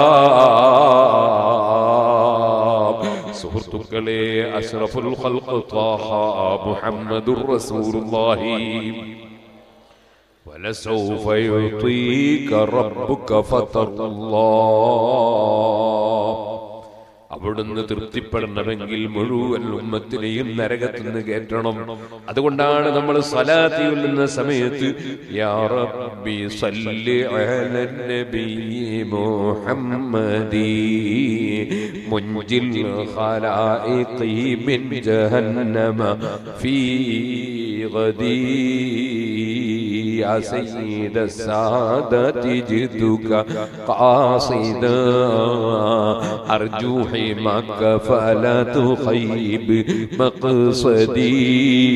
സുഹൃത്തുക്കളെ, അഷ്റഫുൽ ഖൽഖ് ത്വാഹ മുഹമ്മദുർ റസൂലുള്ളാഹി വലസൗഫ യുഅ്തീക റബ്ബുക ഫതർദാ. അവിടുന്ന് തൃപ്തിപ്പെടണമെങ്കിൽ മുഴുവൻ ഉമ്മത്തിനെയും നരകത്തിൽ നിന്ന് കയറ്റണം. അതുകൊണ്ടാണ് നമ്മൾ സ്വലാത്ത് ചൊല്ലുന്ന സമയത്ത് യാ റബ്ബി സല്ലി അലൻ നബി മുഹമ്മദി മുൻജിൽ ഖലായിഖി മിൻ ജഹന്നമ ഫീ ഗദി يا سيد السادة جدك قاصدا أرجو حماك فلا تخيب مقصدي.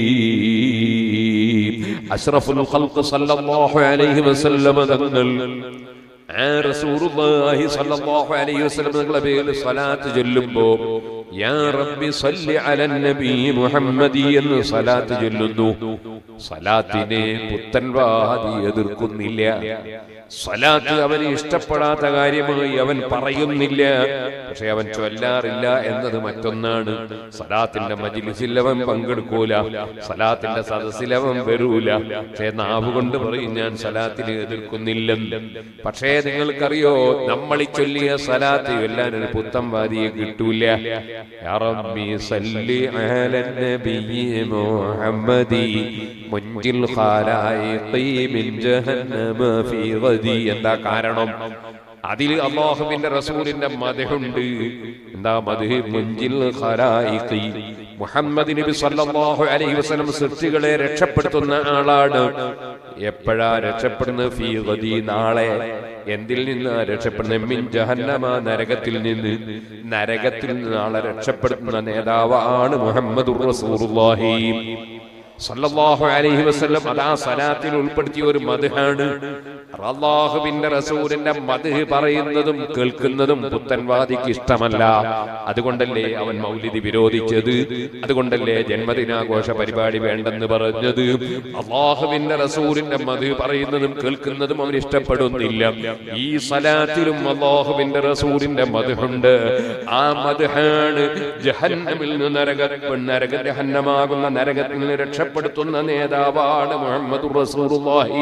أشرف الخلق صلى الله عليه وسلم തങ്ങൾ റസൂലുള്ളാഹി സ്വല്ലല്ലാഹു അലൈഹി വസല്ലം തങ്ങളുടെ പേരിൽ സ്വലാത്ത് ചൊല്ലുമ്പോ യാ റബ്ബി സല്ലി അലൻ നബി മുഹമ്മദി എന്ന് സ്വലാത്ത് ചൊല്ലുന്നു. സ്വലാത്തിനെ പുത്തൻവാദി എതിർക്കുന്നില്ല. സ്വലാത്ത് അവന് ഇഷ്ടപ്പെടാത്ത കാര്യമായി അവൻ പറയുന്നില്ല, പക്ഷെ അവൻ ചൊല്ലാറില്ല എന്നത് മറ്റൊന്നാണ്. സ്വലാത്തിന്റെ മജ്ലിസിൽ അവൻ പങ്കെടുക്കൂല, സ്വലാത്തിന്റെ സദസ്സിൽ അവൻ വരൂല, പക്ഷെ നാവ് കൊണ്ട് പറയും ഞാൻ സ്വലാത്തിനെ എതിർക്കുന്നില്ലെന്ന്. പക്ഷേ നിങ്ങൾക്കറിയോ, നമ്മൾ ഈ ചൊല്ലിയ സ്വലാത്ത് എല്ലാം ഒരു പുത്തംവാദിയെ കിട്ടൂല. യാ റബ്ബി സല്ലി അലൻ നബിയ്യി മുഹമ്മദി മുൻജിൽ ഖാലായിഖി മിൻ ജഹന്നമ ഫീ ഗദി. എന്താ കാരണം? അതിൽ അല്ലാഹുവിന്റെ റസൂലിന്റെ മദ്ഹുണ്ട്. എന്താ മദ്ഹ്? മുൻജിൽ ഖാലായിഖി, മുഹമ്മദ് നബി സല്ലല്ലാഹു അലൈഹി വസല്ലം സൃഷ്ടികളെ രക്ഷപ്പെടുത്തുന്ന ആളാണ്. എപ്പോഴാ രക്ഷപ്പെടുന്നത്? ഫീ ഗദി, നാളെ. എന്തിൽ നിന്ന് രക്ഷപ്പെടുന്നത്? മിൻ ജഹന്നമ, നരകത്തിൽ നിന്ന്. നരകത്തിൽ നിന്ന് നാളെ രക്ഷപ്പെടുത്തുന്ന നേതാവാണ് മുഹമ്മദുർ റസൂലുള്ളാഹി സല്ലല്ലാഹു അലൈഹി വസല്ലം. അതാ സലാത്തിൽ ഉൾപ്പെടുത്തിയ ഒരു മദ്ഹാണ്. അല്ലാഹുവിന്റെ റസൂലിന്റെ മദ്ഹ് പറയുന്നതും കേൾക്കുന്നതും പുത്തൻവാദിക്ക് ഇഷ്ടമല്ല. അതുകൊണ്ടല്ലേ അവൻ മൗലിദ് വിരോധിച്ചത്, അതുകൊണ്ടല്ലേ ജന്മദിനാഘോഷ പരിപാടി വേണ്ടെന്ന് പറഞ്ഞത്. അല്ലാഹുവിന്റെ റസൂലിന്റെ മദ്ഹ് പറയുന്നതും കേൾക്കുന്നതും അവൻ ഇഷ്ടപ്പെടുന്നില്ല. ഈ സലാത്തിലും അല്ലാഹുവിന്റെ റസൂലിന്റെ മദ്ഹുണ്ട്. ആ മദ്ഹാണ് ജഹന്നമിൽ നിന്ന് നരക നരക ജഹന്നമാകുന്ന നരകത്തിൽ നിന്ന് രക്ഷപ്പെടുത്തുന്ന നേതാവാണ് മുഹമ്മദുർ റസൂലുള്ളാഹി.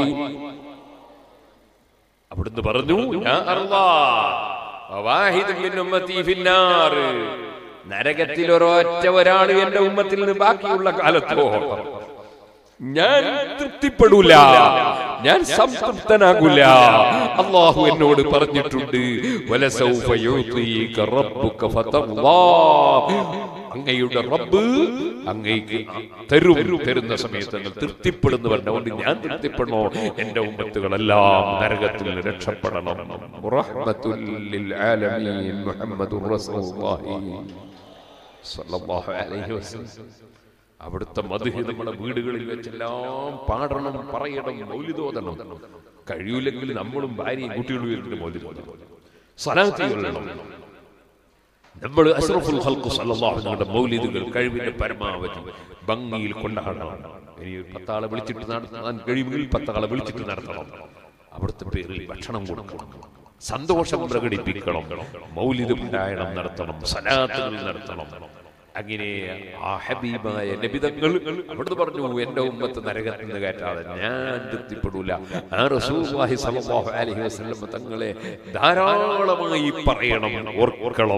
അവിടുന്ന് പറഞ്ഞു, യാ അല്ലാഹ് വാഹിദുൻ മിൻ ഉമ്മത്തി ഫിന്നാർ, നരകത്തിൽ ഒരൊറ്റ ഒരാൾ എന്റെ ഉമ്മത്തിൽ നിന്ന് ബാക്കിയുള്ള കാലത്തോ ഞാൻ തൃപ്തിപ്പെടൂല, ഞാൻ സംതൃപ്തനാകൂല. അല്ലാഹു എന്നോട് പറഞ്ഞിട്ടുണ്ട്, വലസൗഫ യുതീക റബ്ബുക ഫതല്ലാഹ്, അങ്ങയുടെ റബ്ബ് അങ്ങേക്ക് തരും, തരുന്ന സമയത്ത് നിങ്ങൾ തൃപ്തിപ്പെടുന്നു പറഞ്ഞുകൊണ്ട് ഞാൻ തൃപ്തിപ്പെടണോ? എന്റെ ഉമ്മത്തുകളെല്ലാം നരകത്തിൽ രക്ഷപ്പെടണം. റഹ്മത്തുൽ ലിൽ ആലമീൻ മുഹമ്മദുർ റസൂലുള്ളാഹി സ്വല്ലല്ലാഹു അലൈഹി വസല്ലം. അവിടുത്തെ മദ്ഹ് നമ്മുടെ വീടുകളിൽ വെച്ചെല്ലാം പാടണം, പറയണം, മൗലിദ് ഓതണം. കഴിയൂലെങ്കിൽ നമ്മളും ഭാര്യയും കുട്ടികളും ഇരുന്ന് മൗലിദ് ഓതണം, സ്വലാത്ത് ചൊല്ലണം. നമ്മൾ അഷ്റഫുൽ ഖൽഖ് സല്ലല്ലാഹു അലൈഹി വസല്ലം മൗലിദുകൾ കഴിവിന്റെ പരമാവധി ഭംഗിയിൽ കൊണ്ടാടണം. ഇനി പത്താളെ വിളിച്ചിട്ട് നടത്താൻ കഴിയുമെങ്കിൽ പത്താളെ വിളിച്ചിട്ട് നടത്തണം. അവിടുത്തെ പേരിൽ ഭക്ഷണം കൊടുക്കണം, സന്തോഷം പ്രകടിപ്പിക്കണം, മൗലിദ് പാരായണം നടത്തണം, സ്വലാത്തുകൾ നടത്തണം. അങ്ങനെ ആ ഹബീബായ നബി തങ്ങൾ അവിടുന്ന് പറഞ്ഞു, എന്റെ ഉമ്മത്ത് നരകത്തിൽ നിന്ന് കയറ്റാതെ ഞാൻ തൃപ്തിപ്പെടൂല. ആ റസൂലുള്ളാഹി സ്വല്ലല്ലാഹു അലൈഹി വസല്ലം തങ്ങളെ ധാരാളമായി പറയണം, ഓർക്കണം.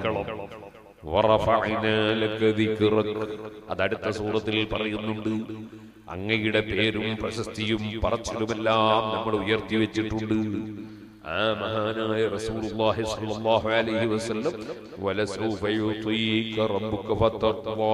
അതടുത്ത സൂറത്തിൽ പറയുന്നുണ്ട്. അങ്ങയുടെ പേരും പ്രശസ്തിയും പറച്ചിലുമെല്ലാം നമ്മൾ ഉയർത്തി വെച്ചിട്ടുണ്ട്. ആ മഹാനായ റസൂലുള്ളാഹി സ്വല്ലല്ലാഹു അലൈഹി വസല്ലം വലസൗഫ യുതീക റബ്ബുക ഫതഖ്വാ,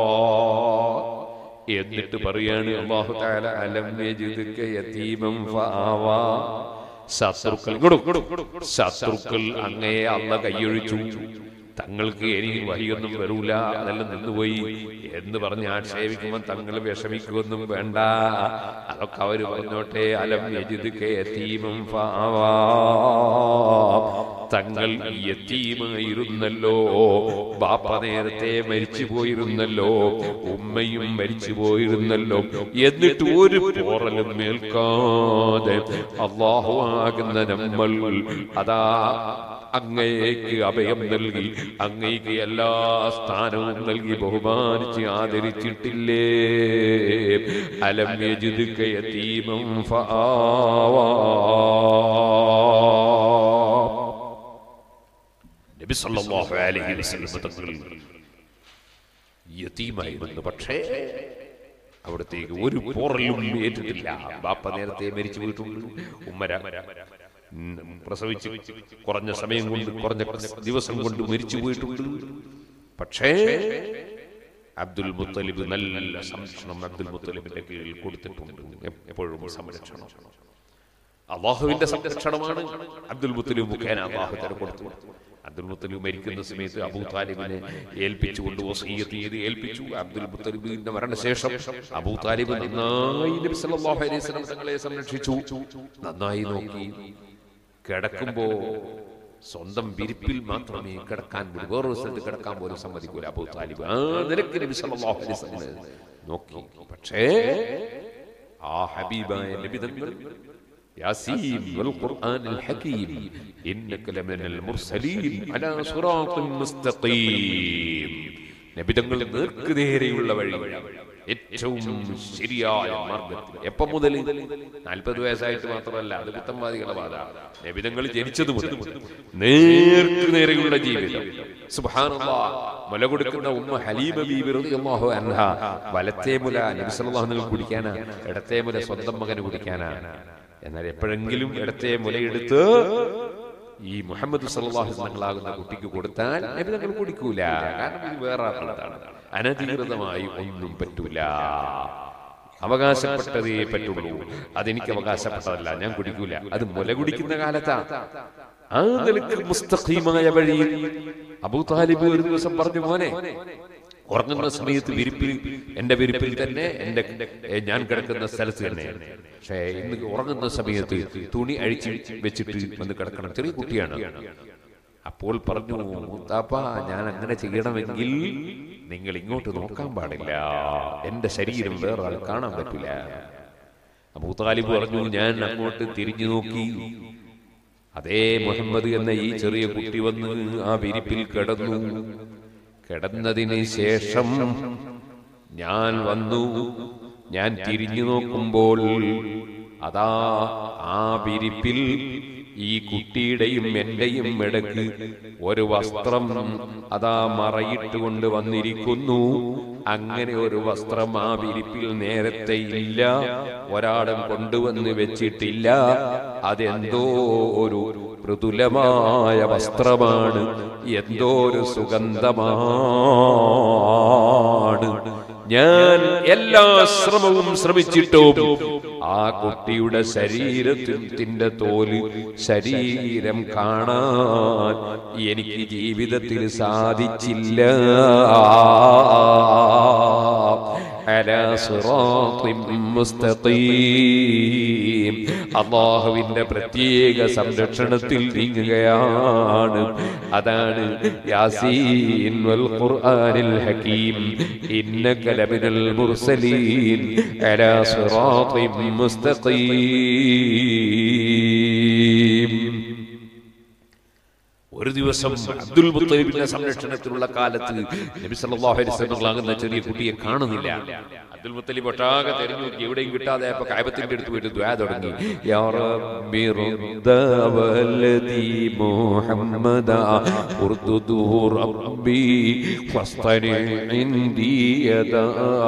എന്നിട്ട് പറയാണ് അല്ലാഹു തആല, അലം യജിദ്ക യതീമൻ ഫആവാ. ശത്രുക്കൾ ശത്രുക്കൾ അങ്ങയെ അല്ലാഹു കൈയൊഴിച്ചു, തങ്ങൾക്ക് ഇനി വഹിയൊന്നും വരൂല, അതെല്ലാം നിന്നുപോയി എന്ന് പറഞ്ഞ് ആക്ഷേപിക്കുമ്പോൾ തങ്ങൾ വിഷമിക്കുമെന്നും വേണ്ട. അതൊക്കെ അവര് പറഞ്ഞോട്ടെ. അലം യജിദ്ക യതീമൻ ഫആവാ, തങ്ങൾ യതീമായിരുന്നല്ലോ, ബാപ്പ നേരത്തെ മരിച്ചു പോയിരുന്നല്ലോ, ഉമ്മയും മരിച്ചു പോയിരുന്നല്ലോ, എന്നിട്ട് ഒരു പോറലും മേൽക്കാതെ അല്ലാഹു ആകുന്ന നമ്മൾ അതാ അങ്ങേക്ക് അഭയം നൽകി, അങ്ങേക്ക് എല്ലാ സ്ഥാനവും നൽകി ബഹുമാനിച്ച് ആദരിച്ചിട്ടില്ലേ? അലം യജിദ്ക യതീമൻ ഫആവാ. നബി സല്ലല്ലാഹു അലൈഹി വസല്ലം തങ്ങൾ യതീമായിരുന്നു, പക്ഷേ അവിടത്തേക്ക് ഒരു പോറലും ഏറ്റിട്ടില്ല. ബാപ്പ നേരത്തെ മരിച്ചു പോയിട്ടുണ്ട്, ഉമ്മ പ്രസവിച്ച് കുറഞ്ഞ സമയം കൊണ്ട് കുറഞ്ഞ ദിവസം കൊണ്ട് മരിച്ചു പോയിട്ടുണ്ട്. പക്ഷേ അബ്ദുൽ മുത്തലിബ് നല്ല സംരക്ഷണം അബ്ദുൽ മുത്തലിബിന്റെ കീഴിൽ കൊടുത്തിട്ടുണ്ട്. എപ്പോഴും സംരക്ഷണം അല്ലാഹുവിന്റെ സംരക്ഷണമാണ്. അബ്ദുൽ മുത്തലിബ് മുഖേന അല്ലാഹു തആല കൊടുത്തു. അബ്ദുൽ മുത്തലിബ് മരിക്കുന്ന സമയത്ത് അബൂ താലിബിനെ ഏൽപ്പിച്ചുകൊണ്ട് വസിയ്യത്ത് ചെയ്ത് ഏൽപ്പിച്ചു. അബ്ദുൽ മുത്തലിബിന്റെ മരണശേഷം അബൂ താലിബ് നന്നായി നബി സല്ലല്ലാഹു അലൈഹി വസല്ലം തങ്ങളെ സംരക്ഷിച്ചു, നന്നായി നോക്കി. കിടക്കുമ്പോ സ്വന്തം വിരിപ്പിൽ മാത്രമേ കിടക്കാൻ പോലും, വേറൊരു സ്ഥലത്ത് കിടക്കാൻ പോലും സമ്മതിക്കൂല അബൂ താലിബ്. ആ നിലയ്ക്ക് നബി സല്ലല്ലാഹു അലൈഹി വസല്ലം നോക്കി. പക്ഷേ ആ ഹബീബായ നബി തങ്ങൾ യാസീൻ വൽ ഖുർആനിൽ ഹകീം ഇന്നക ലമിനൽ മുർസലീൻ അലാ സിറാത്തിൻ മുസ്തഖീം. നബി തങ്ങൾ നേർക്കുനേരെയുള്ള വഴി, ഏറ്റവും ശരിയായ മാർഗത്തിൽ. എപ്പം മുതൽ? നാൽപ്പത് വയസ്സായിട്ട് മാത്രമല്ല, അത് പുത്തൻവാദികളുടെ വാദ. നബി തങ്ങൾ ജനിച്ചത് മുതൽ നേർക്കുനേരെയുള്ള ജീവിതം. സുബ്ഹാനല്ലാഹ്. മുല കൊടുക്കുന്ന ഉമ്മ ഹലീമ ബീബി റളിയല്ലാഹു അൻഹാ വലത്തേ മുല നബി സല്ലല്ലാഹു അലൈഹി വസല്ലം കുടിക്കാനാ, ഇടത്തേ മുല സ്വന്തം മകന് കുടിക്കാനാ. എന്നാൽ എപ്പോഴെങ്കിലും ഇടത്തെ മുലയെടുത്ത് ഈ മുഹമ്മദ് സല്ലല്ലാഹു അലൈഹി വസല്ലം ആകുന്ന കുട്ടിക്ക് കൊടുത്താൽ നബി തങ്ങൾ കുടിക്കൂല. കാരണം ഇത് വേറെ ആളുകളാണ്. അനധികൃതമായി ഒന്നും പറ്റൂല, അവകാശപ്പെട്ടതേ പറ്റുള്ളൂ. അതെനിക്ക് അവകാശപ്പെട്ടതല്ല, ഞാൻ കുടിക്കൂല. അത് മുല കുടിക്കുന്ന കാലത്താ. ആ നിലക്ക് മുസ്തഖീമായ വഴിയിൽ അബൂ താലിബ് ഒരു ദിവസം പറഞ്ഞു, മോനെ, ഉറങ്ങുന്ന സമയത്ത് വിരിപ്പിൽ, എന്റെ വിരിപ്പിൽ തന്നെ, എന്റെ ഞാൻ കിടക്കുന്ന സ്ഥലത്ത് തന്നെ, പക്ഷേ ഇന്ന് ഉറങ്ങുന്ന സമയത്ത് തുണി അഴിച്ച് വെച്ചിട്ട് വന്ന് കിടക്കണം. ചെറിയ കുട്ടിയാണ്. അപ്പോൾ പറഞ്ഞു, മുത്താപ്പ, ഞാൻ അങ്ങനെ ചെയ്യണമെങ്കിൽ നിങ്ങൾ ഇങ്ങോട്ട് നോക്കാൻ പാടില്ല, എന്റെ ശരീരം വേറെ ആൾ കാണാൻ പറ്റില്ല. അബൂ താലിബ് പറഞ്ഞു, ഞാൻ അങ്ങോട്ട് തിരിഞ്ഞു നോക്കി. അതേ മുഹമ്മദ് എന്ന ഈ ചെറിയ കുട്ടി വന്ന് ആ വിരിപ്പിൽ കിടന്നു. കിടന്നതിന് ശേഷം ഞാൻ വന്നു. ഞാൻ തിരിഞ്ഞു നോക്കുമ്പോൾ അതാ ആ വിരിപ്പിൽ ഈ കുട്ടിയുടെയും എന്റെയും ഇടയ്ക്ക് ഒരു വസ്ത്രം അതാ മറയിട്ടുകൊണ്ട് വന്നിരിക്കുന്നു. അങ്ങനെ ഒരു വസ്ത്രം ആ വിരിപ്പിൽ നേരത്തെ ഇല്ല, ഒരാളും കൊണ്ടുവന്ന് വെച്ചിട്ടില്ല. അതെന്തോ ഒരു മൃദുലമായ വസ്ത്രമാണ്, എന്തോ ഒരു സുഗന്ധമാണ്. ഞാൻ എല്ലാ ശ്രമവും ശ്രമിച്ചിട്ടും ആ കുട്ടിയുടെ ശരീരത്തിന്റെ തോല്, ശരീരം കാണാൻ എനിക്ക് ജീവിതത്തിൽ സാധിച്ചില്ല. അലാ സിറാത്തിൻ മുസ്തഖീം. അല്ലാഹുവിന്റെ പ്രത്യേക സംരക്ഷണത്തിൽ നീങ്ങുകയാണ്. അതാണ് യാസീൻ വൽ ഖുർആനിൽ ഹകീം ഇന്നക ലമിനൽ മുർസലീൻ അലാ സിറാത്തിൻ മുസ്തഖീം. ഒരു ദിവസം അബ്ദുൽ മുത്തലിബിന്റെ സംരക്ഷണത്തിലുള്ള കാലത്ത് നബി സല്ലല്ലാഹു അലൈഹി വസല്ലം ആകുന്ന ചെറിയ കുട്ടിയെ കാണുന്നില്ല. അബ്ദുൽ മുത്തലിബ് ഒട്ടാകെ തെരഞ്ഞു നോക്കി, എവിടെയും കിട്ടാതെ അപ്പൊ കഅബത്തിന്റെ അടുത്ത് പോയിട്ട് ദുആ തുടങ്ങി. യാ റബ്ബി റദ്ദ വലദി മുഹമ്മദാ ഉർദുദു റബ്ബി ഫസ്തനി ഇൻദി യദാ.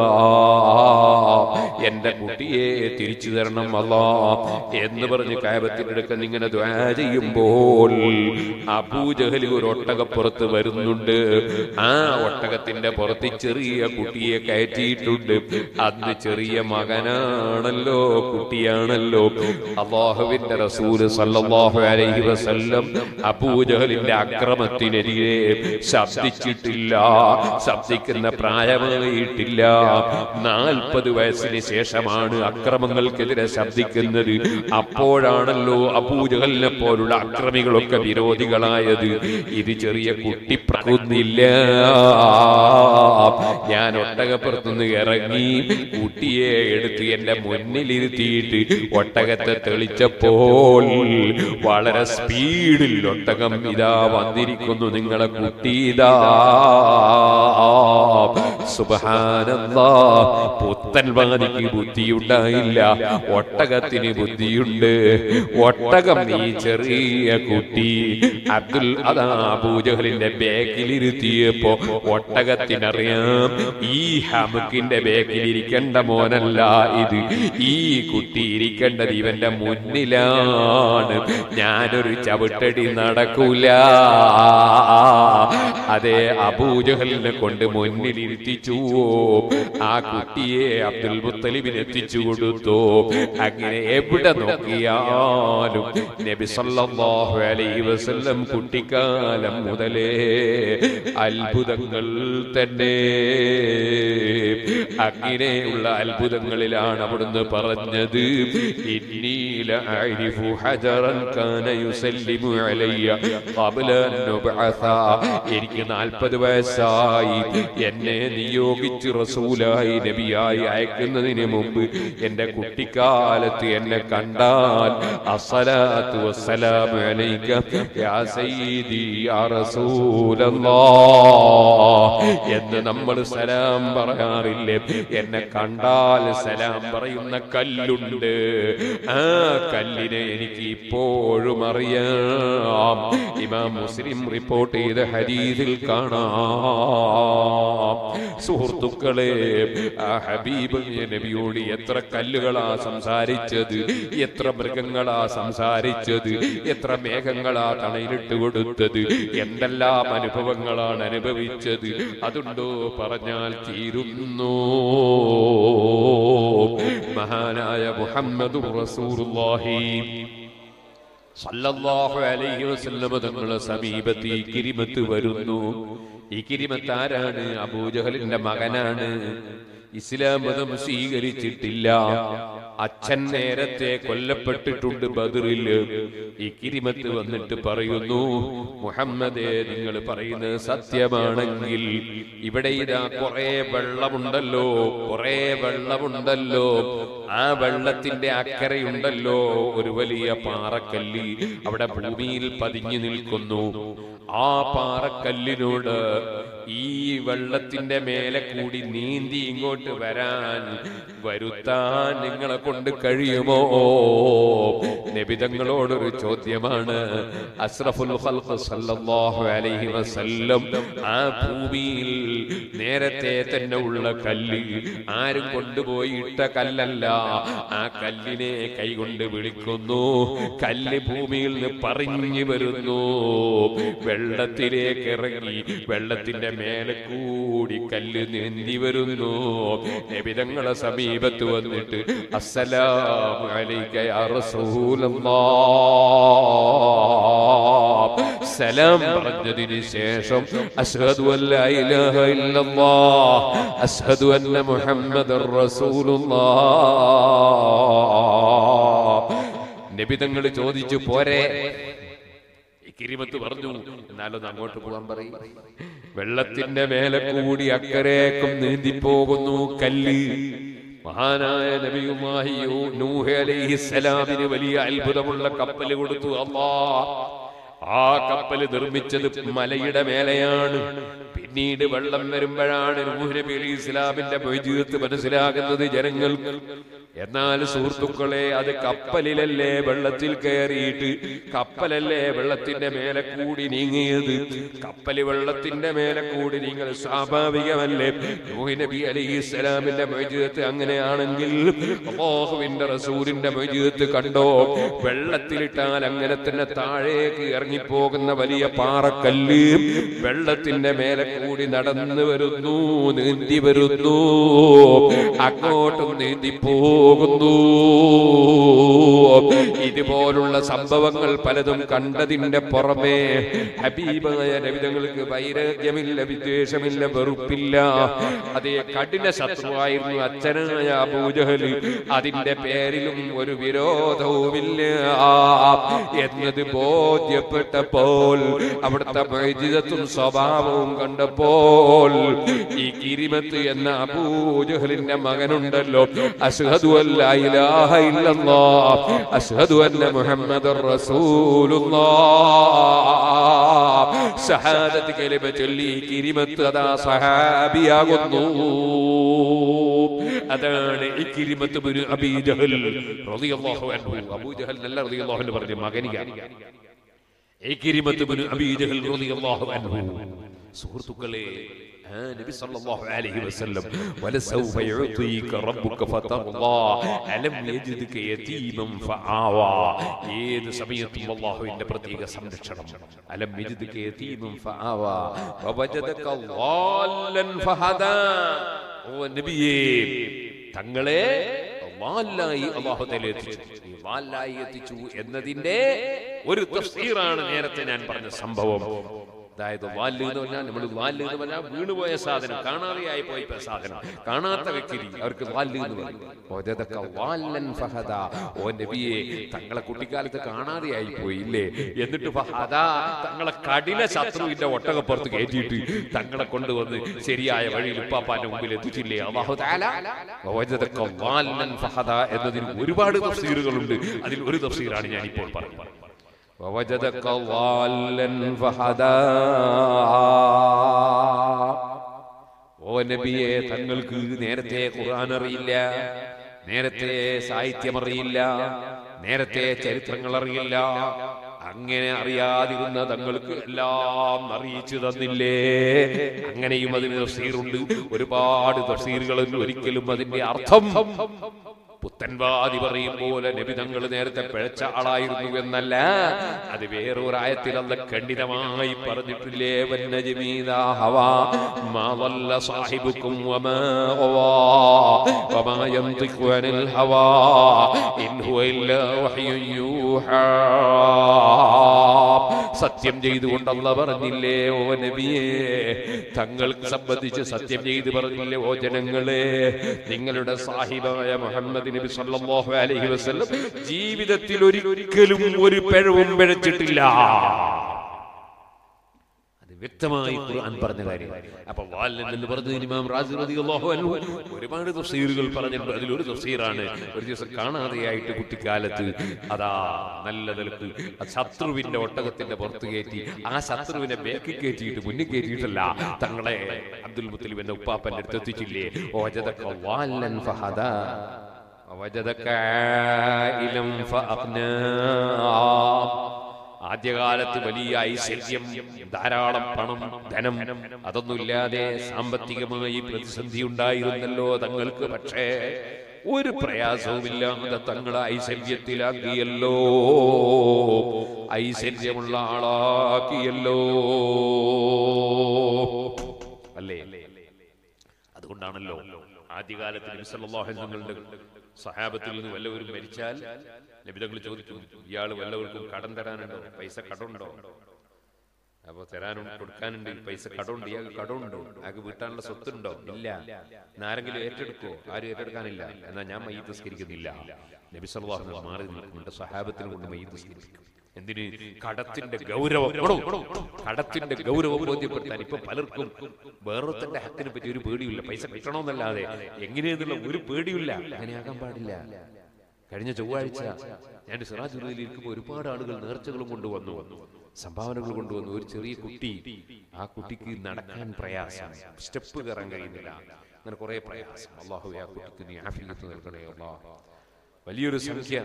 എന്റെ കുട്ടിയെ തിരിച്ചു തരണം അല്ലാഹ് എന്ന് പറഞ്ഞ് കഅബത്തിന്റെ അടുത്ത് ഇങ്ങനെ ദുആ ചെയ്യുമ്പോൾ അബൂജഹൽ ഒരു ഒട്ടകപ്പുറത്ത് വരുന്നുണ്ട്. ആ ഒട്ടകത്തിന്റെ പുറത്ത് ചെറിയ കുട്ടിയെ കയറ്റിയിട്ടുണ്ട്. അന്ന് ചെറിയ മകനാണല്ലോ, കുട്ടിയാണല്ലോ. അല്ലാഹുവിന്റെ റസൂല് സല്ലല്ലാഹു അലൈഹി വസല്ലം അബൂജഹലിന്റെ അക്രമത്തിനെതിരെ ശബ്ദിച്ചിട്ടില്ല, ശബ്ദിക്കുന്ന പ്രായമായിട്ടില്ല. നാൽപ്പത് വയസ്സിന് ശേഷമാണ് അക്രമങ്ങൾക്കെതിരെ ശബ്ദിക്കുന്നത്. അപ്പോഴാണല്ലോ അബൂജഹലിനെ പോലുള്ള അക്രമികളൊക്കെ വിരോധികളായത്. ഇത് ചെറിയ കുട്ടി പ്രകുന്നില്ല. ഞാൻ ഒട്ടകപ്പുറത്തുനിന്ന് ഇറങ്ങി കുട്ടിയെ എടുത്ത് എന്റെ മുന്നിലിരുത്തിയിട്ട് ഒട്ടകത്തെ തെളിച്ചപ്പോൾ വളരെ സ്പീഡിൽ ഒട്ടകം ഇതാ വന്നിരിക്കുന്നു. നിങ്ങളെ കുട്ടി ഇതാ. സുബ്ഹാനല്ലാഹ്. പുത്തൻവാദിക്ക് ബുദ്ധിയുണ്ടായില്ല, ഒട്ടകത്തിന് ബുദ്ധിയുണ്ട്. ഒട്ടകം ഈ ചെറിയ കുട്ടി അബ്ദുൽ അതാ അബൂജഹലിന്റെ ബാക്കിലിരുത്തിയപ്പോ ഒട്ടകത്തിനറിയാം ഈ ഹമുക്കിന്റെ ബാക്കിലിരിക്കേണ്ട മോനല്ല ഇത്, ഈ കുട്ടി ഇരിക്കേണ്ടത് ഇവന്റെ മുന്നിലാണ്. ഞാനൊരു ചവിട്ടടി നടക്കൂല. അതെ, അബൂജഹലിനെ കൊണ്ട് മുന്നിലിരുത്തിച്ചു. ആ കുട്ടിയെ അബ്ദുൽ മുത്തലിബിന് എത്തിച്ചു കൊടുത്തു. അങ്ങനെ എവിടെ നോക്കിയാലും നബി സല്ലല്ലാഹു അലൈഹി വസല്ലം കുട്ടിക്കാലം മുതലേ അത്ഭുതങ്ങൾ തന്നെ. അങ്ങനെയുള്ള അത്ഭുതങ്ങളിലാണ് അവിടുന്ന് പറഞ്ഞത് ഇന്നീല അരിഫു ഹജറൻ കാന യുസല്ലിമു അലയ്യ ഖബ്ല അൻ നുബ്അസ. എനിക്ക് നാൽപ്പത് വയസ്സായി. എന്നെ നിയോഗിച്ച് റസൂലായി നബിയായി അയക്കുന്നതിന് മുമ്പ് എന്റെ കുട്ടിക്കാലത്ത് എന്നെ കണ്ടാൽ അസ്സലാത്തു വസ്സലാമു അലൈക യാ സയ്യിദി യാ റസൂലല്ലാഹ് എന്ന് നമ്മൾ സലാം പറയാറില്ലേ? എന്നെ കണ്ടാൽ സലാം പറയുന്ന കല്ലുണ്ട്. ആ കല്ലിനെ എനിക്ക് ഇപ്പോഴും അറിയാം. ഇമാം മുസ്ലിം റിപ്പോർട്ട് ചെയ്ത ഹദീസിൽ കാണാം. സുഹൃത്തുക്കളെ, ആ ഹബീബ് നബിയോട് എത്ര കല്ലുകളാ സംസാരിച്ചത്, എത്ര മൃഗങ്ങളാ സംസാരിച്ചത്, എത്ര മേഘങ്ങളാ തണയിലിട്ട് കൊടുത്തത്, എന്തെല്ലാം അനുഭവങ്ങളാണ് അനുഭവിച്ചത്. അതുണ്ടോ പറഞ്ഞാൽ തീരുന്നു. മഹാനായ മുഹമ്മദുർ റസൂലുള്ളാഹി സല്ലല്ലാഹു അലൈഹി വസല്ലം തങ്ങളുടെ സമീപത്ത് ഇക്രിമത്ത് വരുന്നു. ഇക്രിമത്ത് ആരാണ്? അബൂജഹലിന്റെ മകനാണ്. ഇസ്ലാം മതം സ്വീകരിച്ചിട്ടില്ല. അച്ഛൻ നേരത്തെ കൊല്ലപ്പെട്ടിട്ടുണ്ട് ബദറിൽ. ഇക്രിമത്ത് വന്നിട്ട് പറയുന്നു, മുഹമ്മദേ, നിങ്ങൾ പറയുന്നത് സത്യമാണെങ്കിൽ ഇവിടെ ഇതാ കുറെ വെള്ളമുണ്ടല്ലോ, കുറെ വെള്ളമുണ്ടല്ലോ. ആ വെള്ളത്തിന്റെ അക്കരയുണ്ടല്ലോ ഒരു വലിയ പാറക്കല്ല്, അവിടെ ഭൂമിയിൽ പതിഞ്ഞു നിൽക്കുന്നു. ആ പാറക്കല്ലിനോട് ഈ വെള്ളത്തിന്റെ മേലെ കൂടി നീന്തി ഇങ്ങോട്ട് വരാൻ വരുത്താൻ നിങ്ങളെ കൊണ്ട് കഴിയുമോ? നബിതങ്ങളോടൊരു ചോദ്യമാണ്. അസ്റഫുൽ ഖൽഖ് സല്ലല്ലാഹു അലൈഹി വസല്ലം ആ ഭൂമിയിൽ നേരത്തെ തന്നെ ഉള്ള കല്ല്, ആരും കൊണ്ടുപോയി ഇട്ട കല്ലല്ല. ആ കല്ലിനെ കൈകൊണ്ട് വിളിക്കുന്നു. കല്ല് ഭൂമിയിൽ നിന്ന് പറിഞ്ഞു വരുന്നു. വെള്ളത്തിലേക്ക് ഇറങ്ങി വെള്ളത്തിന്റെ മേലെ കൂടി കല്ല് നീന്തി വരുന്നു. നബിതങ്ങളെ സമീപത്ത് വന്നിട്ട് അസ്സലാമു അലൈക യാ റസൂലല്ലാഹ് സലാം പറഞ്ഞതിന് ശേഷം അശ്ഹദു അല്ലാ ഇലാഹ ഇല്ലല്ലാഹ് അശ്ഹദു അന്ന മുഹമ്മദർ റസൂലുള്ളാഹ്. നബിതങ്ങൾ ചോദിച്ചു, പോരെ? ഇക്രിമത്ത് പറഞ്ഞു, എന്നാലൊന്ന് അങ്ങോട്ട് പോകാൻ പറയും. വെള്ളത്തിന്റെ മേലെ കൂടി അക്കരേക്കും നീന്തിപ്പോകുന്നു കല്ല്. മഹാനായ നബിയുല്ലാഹി നൂഹ് അലൈഹിസ്സലാമിന് വലിയ അത്ഭുതമുള്ള കപ്പൽ കൊടുത്തു അല്ലാഹ്. ആ കപ്പൽ നിർമ്മിച്ചത് മലയുടെ മേലെയാണ്. പിന്നീട് വെള്ളം വരുമ്പോഴാണ് നൂഹ് നബി അലൈഹി ഇസ്ലാമിന്റെ മൗജിദത്ത് മനസ്സിലാകുന്നത് ജനങ്ങൾ. എന്നാൽ സുഹൃത്തുക്കളെ, അത് കപ്പലിലല്ലേ വെള്ളത്തിൽ കയറിയിട്ട്, കപ്പലല്ലേ വെള്ളത്തിന്റെ മേലെ കൂടി നീങ്ങിയത്. കപ്പല് വെള്ളത്തിന്റെ മേലെ കൂടി നീങ്ങൽ സ്വാഭാവികമല്ലേ? നൂഹ് നബി അലൈഹി ഇസ്ലാമിന്റെ മൗജിദത്ത് അങ്ങനെയാണെങ്കിൽ അല്ലാഹുവിന്റെ റസൂലിന്റെ മൗജിദത്ത് കണ്ടോ? വെള്ളത്തിലിട്ടാൽ അങ്ങനെ തന്നെ താഴേക്ക് ഇറങ്ങിപ്പോകുന്ന വലിയ പാറക്കല്ല് വെള്ളത്തിന്റെ മേലെ കൂടി നടന്നു വരുന്നു, നീന്തി വരുന്നു, അങ്ങോട്ടും നീന്തിപ്പോകുന്നു. ഇതുപോലുള്ള സംഭവങ്ങൾ പലതും കണ്ടതിന്റെ പുറമെ ഹബീബായ നബിതങ്ങൾക്ക് വൈരാഗ്യമില്ല, വിദ്വേഷമില്ല, വെറുപ്പില്ല. അതേ കഠിന ശത്രുവായിരുന്നു അച്ഛനായ അബൂജഹൽ. അതിന്റെ പേരിലും ഒരു വിരോധവുമില്ല എന്നത് ബോധ്യപ്പെട്ടപ്പോൾ, അവിടുത്തെ മൗജിദത്തും സ്വഭാവവും കണ്ടപ്പോൾ, ഈ കിരിമത്ത് എന്ന അബൂജഹലിന്റെ മകനുണ്ടല്ലോ, അശ്ഹദു അല്ലാ ഇലാഹ ഇല്ലല്ലാഹ് അശ്ഹദു അന്ന മുഹമ്മദർ റസൂലുള്ളാഹ് ഷഹാദത്ത് കലിമ ചൊല്ലി കിരിമത്ത് അതാ സഹാബിയാകുന്നു. അതാണ് ഇക്രിമത്ത് ഇബ്നു അബീ ജഹൽ റളിയല്ലാഹു അൻഹു. അബൂ ജഹൽ നല്ല റളിയല്ലാഹു അൻഹു പറഞ്ഞ മകനിയാണ് ഇക്രിമത്ത് ഇബ്നു അബീ ജഹൽ റളിയല്ലാഹു അൻഹു. സുഹൃത്തുക്കളെ, നബി സല്ലല്ലാഹു അലൈഹി വസല്ലം വലസൗഫ യുഅതീക റബ്ബുക ഫതർളാ അലം യജിദ്ക യതീമൻ ഫആവാ. ഏത് സമയത്തും അല്ലാഹുവിന്റെ പ്രത്യേക സംരക്ഷണം. അലം യജിദ്ക യതീമൻ ഫആവാ വവജദക ളാല്ലൻ ഫഹദാ. ഓ നബിയേ, തങ്ങളെ വാലായി അല്ലാഹു തആല എത്തിച്ചു. വാലായി എത്തിച്ചു എന്നതിന്റെ ഒരു തഫ്സീറാണ് നേരത്തെ ഞാൻ പറഞ്ഞ സംഭവം. അതായത് വാല് എന്ന് പറഞ്ഞാൽ നമ്മൾ വാല് എന്ന് പറഞ്ഞാൽ വീണുപോയ സാധനം, കാണാതെയായി പോയ സാധനം, കാണാത്ത വ്യക്തി, അവർക്ക് വാല് എന്ന് പറയും. ഓ നബിയെ, തങ്ങളെ കുട്ടിക്കാലത്ത് കാണാതെയായി പോയില്ലേ, എന്നിട്ട് തങ്ങളെ കഠിന ശത്രുവിന്റെ ഒട്ടകപ്പുറത്ത് കയറ്റിയിട്ട് തങ്ങളെ കൊണ്ടുവന്ന് ശരിയായ വഴിയിൽ ഉപ്പാപ്പാന്റെ മുമ്പിൽ എത്തിച്ചില്ലേ അല്ലാഹു തആല. എന്നതിന് ഒരുപാട് തഫ്സീറുകളുണ്ട്. അതിൽ ഒരു തഫ്സീറാണ് ഞാൻ ഇപ്പോൾ പറയുന്നത്. ووجدك ضالا فهدى. ഓ നബിയെ, തങ്ങൾക്ക് നേരത്തെ ഖുർആൻ അറിയില്ല, നേരത്തെ സാഹിത്യം അറിയില്ല, നേരത്തെ ചരിത്രങ്ങൾ അറിയില്ല. അങ്ങനെ അറിയാതിരുന്ന തങ്ങൾക്ക് എല്ലാം അറിയിച്ചു തന്നില്ലേ? അങ്ങനെയും അതിന് തഫ്സീറുണ്ട്. ഒരുപാട് തഫ്സീറുകളിൽ ഒരിക്കലും അതിന്റെ അർത്ഥം പുത്തൻവാദി പറയും പോലെ നബി തങ്ങൾ നേരത്തെ പിഴച്ച ആളായിരുന്നു എന്നല്ല. അത് വേറൊരായത്തിൽ അല്ലാഹു ഖണ്ഡിതമായി പറഞ്ഞിട്ടില്ലേ? വന്നജ്മി ഇദാ ഹവാ മാ ളല്ല സാഹിബുക്കും വമാ ഗവാ വമാ യൻതിഖു അനിൽ ഹവാ ഇൻ ഹുവ ഇല്ലാ വഹ്യുൻ യൂഹാ. സത്യം ചെയ്തുകൊണ്ട് അല്ലാഹു പറഞ്ഞില്ലേ ഓ നബിയേ, തങ്ങൾക്ക് സംബന്ധിച്ച് സത്യം ചെയ്ത് പറഞ്ഞില്ലേ ഓ ജനങ്ങളെ, നിങ്ങളുടെ സാഹിബായ മുഹമ്മദ് നബി സല്ലല്ലാഹു അലൈഹി വസല്ലം ജീവിതത്തിൽ ഒരിക്കലും ഒരു പിഴവും പിഴച്ചിട്ടില്ല. അത് വ്യക്തമായി ഖുർആൻ പറഞ്ഞ കാര്യം. അപ്പൊ വാലൻ എന്ന് പറഞ്ഞത് ഇമാം റാസി റളിയല്ലാഹു അൻഹു ഒരുപാട് തഫ്സീറുകൾ പറഞ്ഞിട്ടുണ്ട്. അതിലൊരു തഫ്സീറാണ്, ഒരു ദിവസം കാണാതെയായിട്ട് കുട്ടിക്കാലത്ത് അതാ നല്ല നിലക്ക് ശത്രുവിന്റെ ഒട്ടകത്തിന്റെ പുറത്ത് കയറ്റി, ആ ശത്രുവിനെ ബേക്കി കയറ്റിയിട്ട് മുന്നിൽ കയറ്റിയിട്ടല്ല, തങ്ങളെ അബ്ദുൽ മുത്തലിബ് എന്ന ഉപ്പാപ്പന്റെ അടുത്ത് എത്തിച്ചില്ലേ? വജദക വാലൻ ഫഹദാ വജദക ആയിലം ഫഅഖ്നാ. ആദ്യകാലത്ത് വലിയ ഐശ്വര്യം, ധാരാളം പണം, ധനം, അതൊന്നുമില്ലാതെ സാമ്പത്തികമായി പ്രതിസന്ധി ഉണ്ടായിരുന്നല്ലോ തങ്ങൾക്ക്. പക്ഷേ ഒരു പ്രയാസവുമില്ലാതെ തങ്ങളെ ഐശ്വര്യത്തിലാക്കിയല്ലോ, ഐശ്വര്യമുള്ള ആളാക്കിയല്ലോ. അല്ലേ? അതുകൊണ്ടാണല്ലോ ആദ്യകാലത്ത് നബി സല്ലല്ലാഹു അലൈഹി വസല്ലം സഹാബത്തിൽ നിന്ന് വല്ലവരും മരിച്ചാൽ നബി തങ്ങൾ ചോദിക്കും, ഇയാൾ വല്ലവർക്കും കടം തരാനുണ്ടോ? പൈസ കടമുണ്ടോ? അപ്പൊ തരാനും കൊടുക്കാനുണ്ട്, പൈസ കടമുണ്ട്, ഇയാൾക്ക് കടമുണ്ടോ? അയാൾക്ക് വീട്ടാനുള്ള സ്വത്തുണ്ടോ? ഇല്ല. ആരെങ്കിലും ഏറ്റെടുക്കോ? ആരും ഏറ്റെടുക്കാനില്ല. എന്നാ ഞാൻ മയ്യിത്ത് നിസ്കരിക്കുന്നില്ല. നബി സല്ലല്ലാഹു അലൈഹി വസല്ലം മാറി നിൽക്കുന്നുണ്ട്, സഹാബത്തിനെ കൊണ്ട് മയ്യിത്ത് നിസ്കരിക്കും. എന്തിന്? കടത്തിന്റെ ഗൗരവം, കടത്തിന്റെ ഗൗരവം ബോധ്യപ്പെടുത്താൻ. ഇപ്പൊ പലർക്കും വേറൊരുത്തന്റെ ഹക്കിനെ പറ്റി ഒരു പേടിയില്ല, പൈസ കിട്ടണമെന്നല്ലാതെ എങ്ങനെയെന്നുള്ള ഒരു പേടിയില്ല. അങ്ങനെയാകാൻ പാടില്ല. കഴിഞ്ഞ ചൊവ്വാഴ്ച ഞാൻ സിറാജുൽ ഇരിക്കുമ്പോൾ ഒരുപാട് ആളുകൾ നേർച്ചകളും കൊണ്ടുവന്നു, സംഭാവനകൾ കൊണ്ടുവന്നു. ഒരു ചെറിയ കുട്ടി, ആ കുട്ടിക്ക് നടക്കാൻ പ്രയാസം, സ്റ്റെപ്പ് കയറാൻ കഴിയുന്നില്ല, അങ്ങനെ കുറെ പ്രയാസം. അല്ലാഹു ആ കുട്ടിക്ക് നീ ആഫിയത്ത് നൽകണേ അല്ലാഹ്. വലിയൊരു സംഖ്യ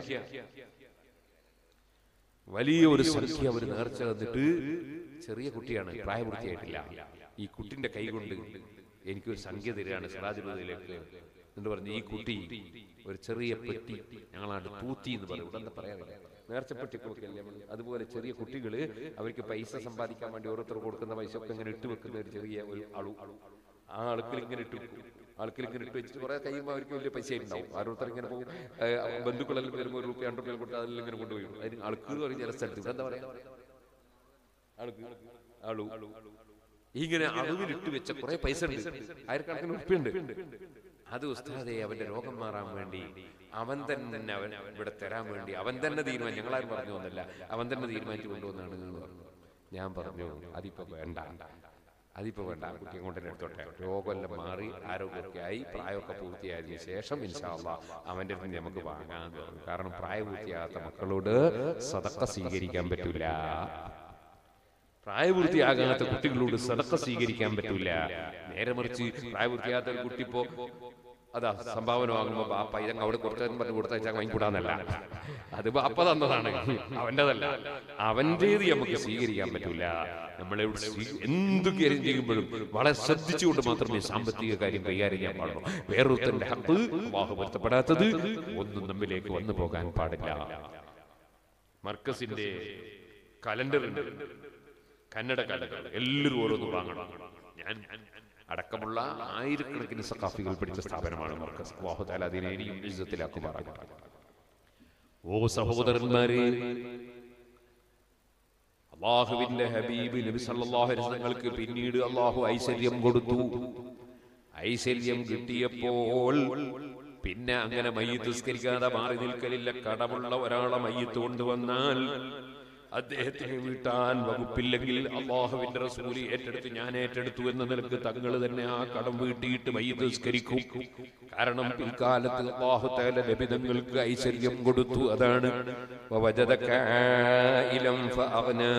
വലിയ ഒരു സംഖ്യ അവർ നേർച്ച തന്നിട്ട്, ചെറിയ കുട്ടിയാണ്, പ്രായപൂർത്തിയായിട്ടില്ല. ഈ കുട്ടിന്റെ കൈ കൊണ്ട് എനിക്കൊരു സംഖ്യ തരികയാണ് സിറാജുദ്ദീനിലേക്ക് എന്ന് പറഞ്ഞ്. ഈ കുട്ടി ഒരു ചെറിയ പെട്ടി, ഞങ്ങളാണ്ട് പൂത്തി എന്ന് പറയും, എന്താ പറയാ, നേർച്ചപ്പെട്ടി കൊടുക്കല്ലേ, അതുപോലെ ചെറിയ കുട്ടികള് അവർക്ക് പൈസ സമ്പാദിക്കാൻ വേണ്ടി ഓരോരുത്തർ കൊടുക്കുന്ന പൈസ ഒക്കെ ഇങ്ങനെ ഇട്ട് വെക്കുന്ന ഒരു ചെറിയ ഒരു അളു, ആ അളുക്കിൽ ഇങ്ങനെ ഇട്ട് വെക്കും. ആൾക്കാർ ഇങ്ങനെ ഇട്ട് വെച്ചിട്ട് കുറെ കഴിയുമ്പോൾ അവർക്ക് വലിയ പൈസ ഉണ്ടാവും. ഓരോരുത്തർ ഇങ്ങനെ പോകും, ബന്ധുക്കളെല്ലാം വരുമ്പോൾ ഒരു റുപ്യ രണ്ട് റുപ്യ കൊടുത്ത് അതെല്ലാം ഇങ്ങനെ കൊണ്ടുപോയി. അതിന് ആൾക്കാർ പറയും ചില സ്ഥലത്ത് എന്താ പറയാ, ആൾക്ക് ആളു ഇങ്ങനെ അളവിലിട്ട് വെച്ച കുറെ പൈസ ഉണ്ട്, ആയിരക്കണക്കിന് ഉറുപ്പിയുണ്ട്. അത് ഉസ്താദെ അവന്റെ രോഗം മാറാൻ വേണ്ടി അവൻ തന്നെ അവൻ ഇവിടെ തരാൻ വേണ്ടി അവൻ തന്നെ തീരുമാനം, ഞങ്ങളാരും പറഞ്ഞു വന്നില്ല, അവൻ തന്നെ തീരുമാനിച്ചു കൊണ്ടുവന്നാണ് എന്ന് പറഞ്ഞു. ഞാൻ പറഞ്ഞു അതിപ്പോ വേണ്ട, അതിപ്പോ വേണ്ട, കുട്ടി കൊണ്ട് എടുത്തോട്ടെ, രോഗമെല്ലാം മാറി ആരോഗ്യമൊക്കെ ആയി പ്രായമൊക്കെ പൂർത്തിയായതിനു ശേഷം ഇൻഷാ അല്ലാഹ് അവന്റെ അടുത്ത് നമുക്ക് വാങ്ങാന്ന് പറഞ്ഞു. കാരണം പ്രായപൂർത്തിയാകാത്ത മക്കളോട് സദഖ സ്വീകരിക്കാൻ പറ്റൂല, പ്രായപൂർത്തിയാകാത്ത കുട്ടികളോട് സദഖ സ്വീകരിക്കാൻ പറ്റൂല. നേരെ മറിച്ച് പ്രായപൂർത്തിയാകാത്ത ഒരു കുട്ടി ഇപ്പോ അതാ സംഭാവന വാങ്ങുമ്പോ ബാപ്പ ഇതങ്ങ് അവിടെ കൊടുത്തെന്ന് പറഞ്ഞ് കൊടുത്തയച്ചാൽ വാങ്ങിക്കൂടാന്നല്ല, അത് ബാപ്പ തന്നതാണ്, അവന്റേതല്ല. അവന്റേത് നമുക്ക് സ്വീകരിക്കാൻ പറ്റൂല. നമ്മളെ എന്ത് കാര്യം ചെയ്യുമ്പോഴും വളരെ ശ്രദ്ധിച്ചുകൊണ്ട് മാത്രമേ സാമ്പത്തിക കാര്യം കൈകാര്യം ചെയ്യാൻ പാടുള്ളൂ. വേറൊരുത്തന്റെ ഹക്ക് അല്ലാഹു പൊരുത്തപ്പെടാത്തത് ഒന്നും നമ്മിലേക്ക് വന്നു പോകാൻ പാടില്ല. മർക്കസിന്റെ കലണ്ടർ ഉണ്ട്, കന്നഡ കലണ്ടർ, എല്ലാവരും ഓരോന്ന് വാങ്ങണം. ഞാൻ അടക്കമുള്ള ആയിരക്കണക്കിന് സഖാഫികൾ പഠിച്ച സ്ഥാപനമാണ് മർക്കസ്. അല്ലാഹു തആല അതിനെ ഇനിയും ഇസ്സത്തിലാക്കുമാറാകട്ടെ. ഓ സഹോദരന്മാരെ, അല്ലാഹുവിന്റെ ഹബീബ് നബി സല്ലല്ലാഹു അലൈഹി വസല്ലമക്ക് പിന്നീട് അല്ലാഹു ഐശ്വര്യം കൊടുത്തു. ഐശ്വര്യം കിട്ടിയപ്പോൾ പിന്നെ അങ്ങനെ മയ്യിത്ത് നിസ്കരിക്കാതെ മാറി നിൽക്കലില്ല. കടമുള്ള ഒരാളെ മയ്യിത്ത് കൊണ്ടുവന്നാൽ അദ്ദേഹത്തിന് വീട്ടാൻ വകുപ്പില്ലെങ്കിൽ അല്ലാഹുവിന്റെ റസൂല് ഏറ്റെടുത്ത് ഞാൻ ഏറ്റെടുത്തു എന്ന നിലക്ക് തങ്ങൾ തന്നെ ആ കടം വീട്ടിയിട്ട് മയ്യിത്ത് നിസ്കരിക്കും. കാരണം പിൽക്കാലത്ത് അല്ലാഹു തആല നബി തങ്ങൾക്ക് ഐശ്വര്യം കൊടുത്തു. അതാണ് വവജദക ആയിലം ഫഅഗ്നാ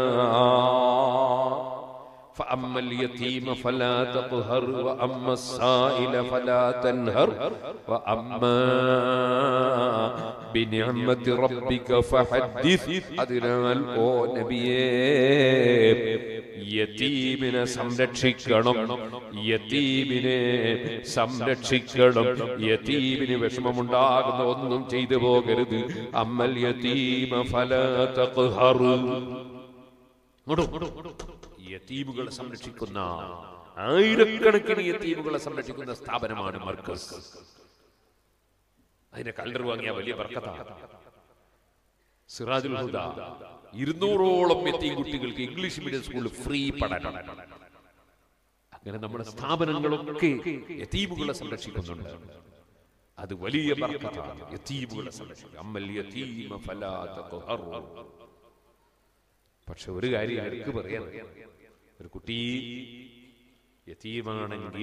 فأما اليتيم فلا تقهر وأما السائل فلا تنهر وأما بنعمة ربك فحدث. അതിനാൽ ഓ നബിയേ യതീമിനെ സംരക്ഷിക്കണം, യതീമിനെ സംരക്ഷിക്കണം, യതീമിന് വിഷമമുണ്ടാകുന്ന ഒന്നും ചെയ്തു പോകരുത്. അമ്മൽ യതീമ ഫലാ തഖ്ഹർ. യതീമുകളെ സംരക്ഷിക്കുന്ന ആയിരക്കണക്കിന് യതീമുകളെ സംരക്ഷിക്കുന്ന സ്ഥാപനമാണ് മർക്കസ്. അതിന്റെ കലണ്ടർ വാങ്ങിയ വലിയ ബർക്കത്താണ്. സിറാജുൽ ഹുദ ഇരുന്നൂറോളം യതീം കുട്ടികൾക്ക് ഇംഗ്ലീഷ് മീഡിയം സ്കൂളിൽ ഫ്രീ പഠനം. അങ്ങനെ നമ്മുടെ സ്ഥാപനങ്ങളൊക്കെ യതീമുകളെ സംരക്ഷിക്കുന്നുണ്ട്. അത് വലിയ ബർക്കത്താണ്. യതീമുകളെ സംരക്ഷിക്കുക. അമ്മൽ യതീമ ഫലാ തഖ്ഹർ. പക്ഷെ ഒരു കാര്യം എനിക്ക് പറയാൻ, ഒരു കുട്ടി യതീമാണെങ്കിൽ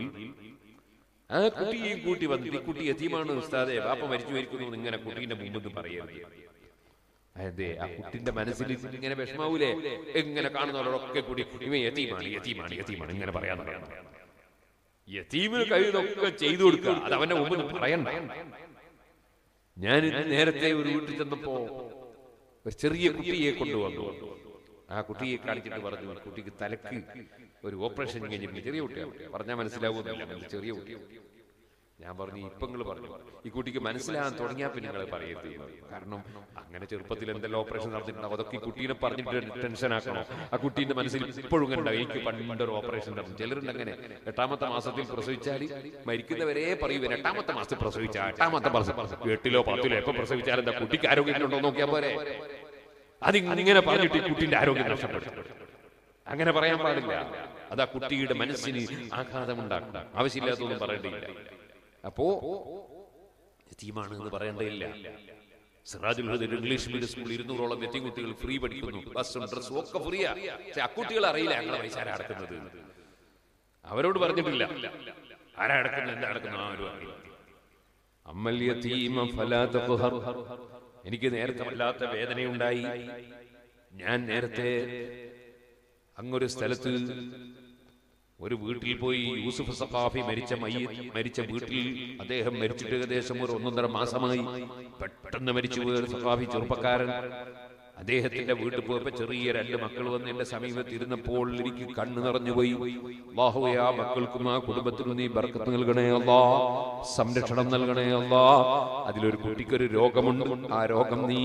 ആ കുട്ടിയെയും കൂട്ടി വന്നിട്ട് ഈ കുട്ടി യതീമാണ് ഉസ്താദേ, ബാപ്പ മരിച്ചു മരിക്കുന്നു ഇങ്ങനെ കുട്ടീന്റെ മുമ്പ് പറയരുത്. അതെ, ആ കുട്ടിന്റെ മനസ്സിൽ ഇങ്ങനെ വിഷമാവൂലേ? എങ്ങനെ കാണുന്നവരോടൊക്കെ കൂടി ഇവ യതീമാണ് യതീമാണ് യതീമാണ് ഇങ്ങനെ പറയാൻ പറയാം. യതീമിന് കഴിയുന്നൊക്കെ ചെയ്തു കൊടുക്കുക, അത് അവന്റെ മുമ്പിൽ പറയണ്ട. ഞാൻ നേരത്തെ ഒരു വീട്ടിൽ ചെന്നപ്പോ ഒരു ചെറിയ കുട്ടിയെ കൊണ്ടുവന്നു. ആ കുട്ടിയെ കാണിച്ചിട്ട് പറഞ്ഞു, കുട്ടിക്ക് തലക്ക് ഒരു ഓപ്പറേഷൻ കഴിഞ്ഞിട്ട് ചെറിയ കുട്ടിയാണ്, പറഞ്ഞാൽ മനസ്സിലാവുന്നില്ല, ചെറിയ കുട്ടിയാണ്. ഞാൻ പറഞ്ഞു, ഇപ്പൊ നിങ്ങൾ പറഞ്ഞു ഈ കുട്ടിക്ക് മനസ്സിലാകാൻ തുടങ്ങിയാൽ പിന്നെ നിങ്ങൾ പറയരുത്. കാരണം അങ്ങനെ ചെറുപ്പത്തിൽ എന്തെല്ലാം ഓപ്പറേഷൻ നടത്തിയിട്ടുണ്ടാവും, അതൊക്കെ ഈ കുട്ടീനെ പറഞ്ഞിട്ട് ടെൻഷൻ ആക്കണോ? ആ കുട്ടീന്റെ മനസ്സിൽ ഇപ്പോഴും ഉണ്ടാവും എനിക്ക് പണ്ടൊരു ഓപ്പറേഷൻ നടത്തും. ചിലരുണ്ട് അങ്ങനെ, എട്ടാമത്തെ മാസത്തിൽ പ്രസവിച്ചാൽ മരിക്കുന്നവരെ പറയും എട്ടാമത്തെ മാസത്തിൽ പ്രസവിച്ച എട്ടാമത്തെ മാസം എട്ടിലോ പത്തിലോ എപ്പോ പ്രസവിച്ചാൽ എന്താ കുട്ടിക്ക് ആരോഗ്യമുണ്ടോ നോക്കിയാൽ പോരെ. അതിങ്ങനെ പറഞ്ഞിട്ട് കുട്ടിന്റെ ആരോഗ്യം നഷ്ടപ്പെടും. അങ്ങനെ പറയാൻ പാടില്ല. അത് ആ കുട്ടിയുടെ മനസ്സിന് ആഘാതമുണ്ടാക്കും. ആവശ്യമില്ലാത്തൊന്നും പറയേണ്ടിയില്ല. അപ്പോ യതീമാണ് എന്ന് പറയേണ്ടതില്ല. സിറാജുൽ ഹുദ ഇംഗ്ലീഷ് മീഡിയം സ്കൂളിൽ ഇരുന്നൂറോളം യതീം കുട്ടികൾ ഫ്രീ പഠിക്കുന്നു. ബസ്സും ഡ്രസ്സും ഒക്കെ ഫ്രീയാ. പക്ഷെ ആ കുട്ടികൾ അറിയില്ല ഞങ്ങളെ പൈസ ആരാ അടക്കുന്നത്. അവരോട് പറഞ്ഞിട്ടില്ല ആരാ അടക്കുന്നത്, എന്താ അടക്കുന്നത് ആരും അറിയില്ല. അമ്മൽ യതീമ ഫലാ തഖ്ഹർ. എനിക്ക് നേരത്തെ വല്ലാത്ത വേദനയുണ്ടായി. ഞാൻ നേരത്തെ അങ്ങൊരു സ്ഥലത്ത് ഒരു വീട്ടിൽ പോയി. യൂസുഫ് സഖാഫി മരിച്ച മരിച്ച വീട്ടിൽ അദ്ദേഹം മരിച്ചിട്ട് ഏകദേശം ഒരു ഒന്നൊന്നര മാസമായി. പെട്ടെന്ന് മരിച്ചു പോയ ഒരു സഖാഫി ചെറുപ്പക്കാരൻ. അദ്ദേഹത്തിന്റെ വീട്ടിൽ പോയപ്പോ ചെറിയ രണ്ട് മക്കൾ വന്ന് എന്റെ സമീപത്ത് ഇരുന്നപ്പോൾ എനിക്ക് കണ്ണു നിറഞ്ഞുപോയി. അല്ലാഹുവേ, ആ മക്കൾക്കും ആ കുടുംബത്തിനും നീ ബർക്കത്ത് നൽകണേ അല്ലാ, സംരക്ഷണം നൽകണേ അല്ലാ. അതിലൊരു കുട്ടിക്കൊരു രോഗമുണ്ട്. ആ രോഗം നീ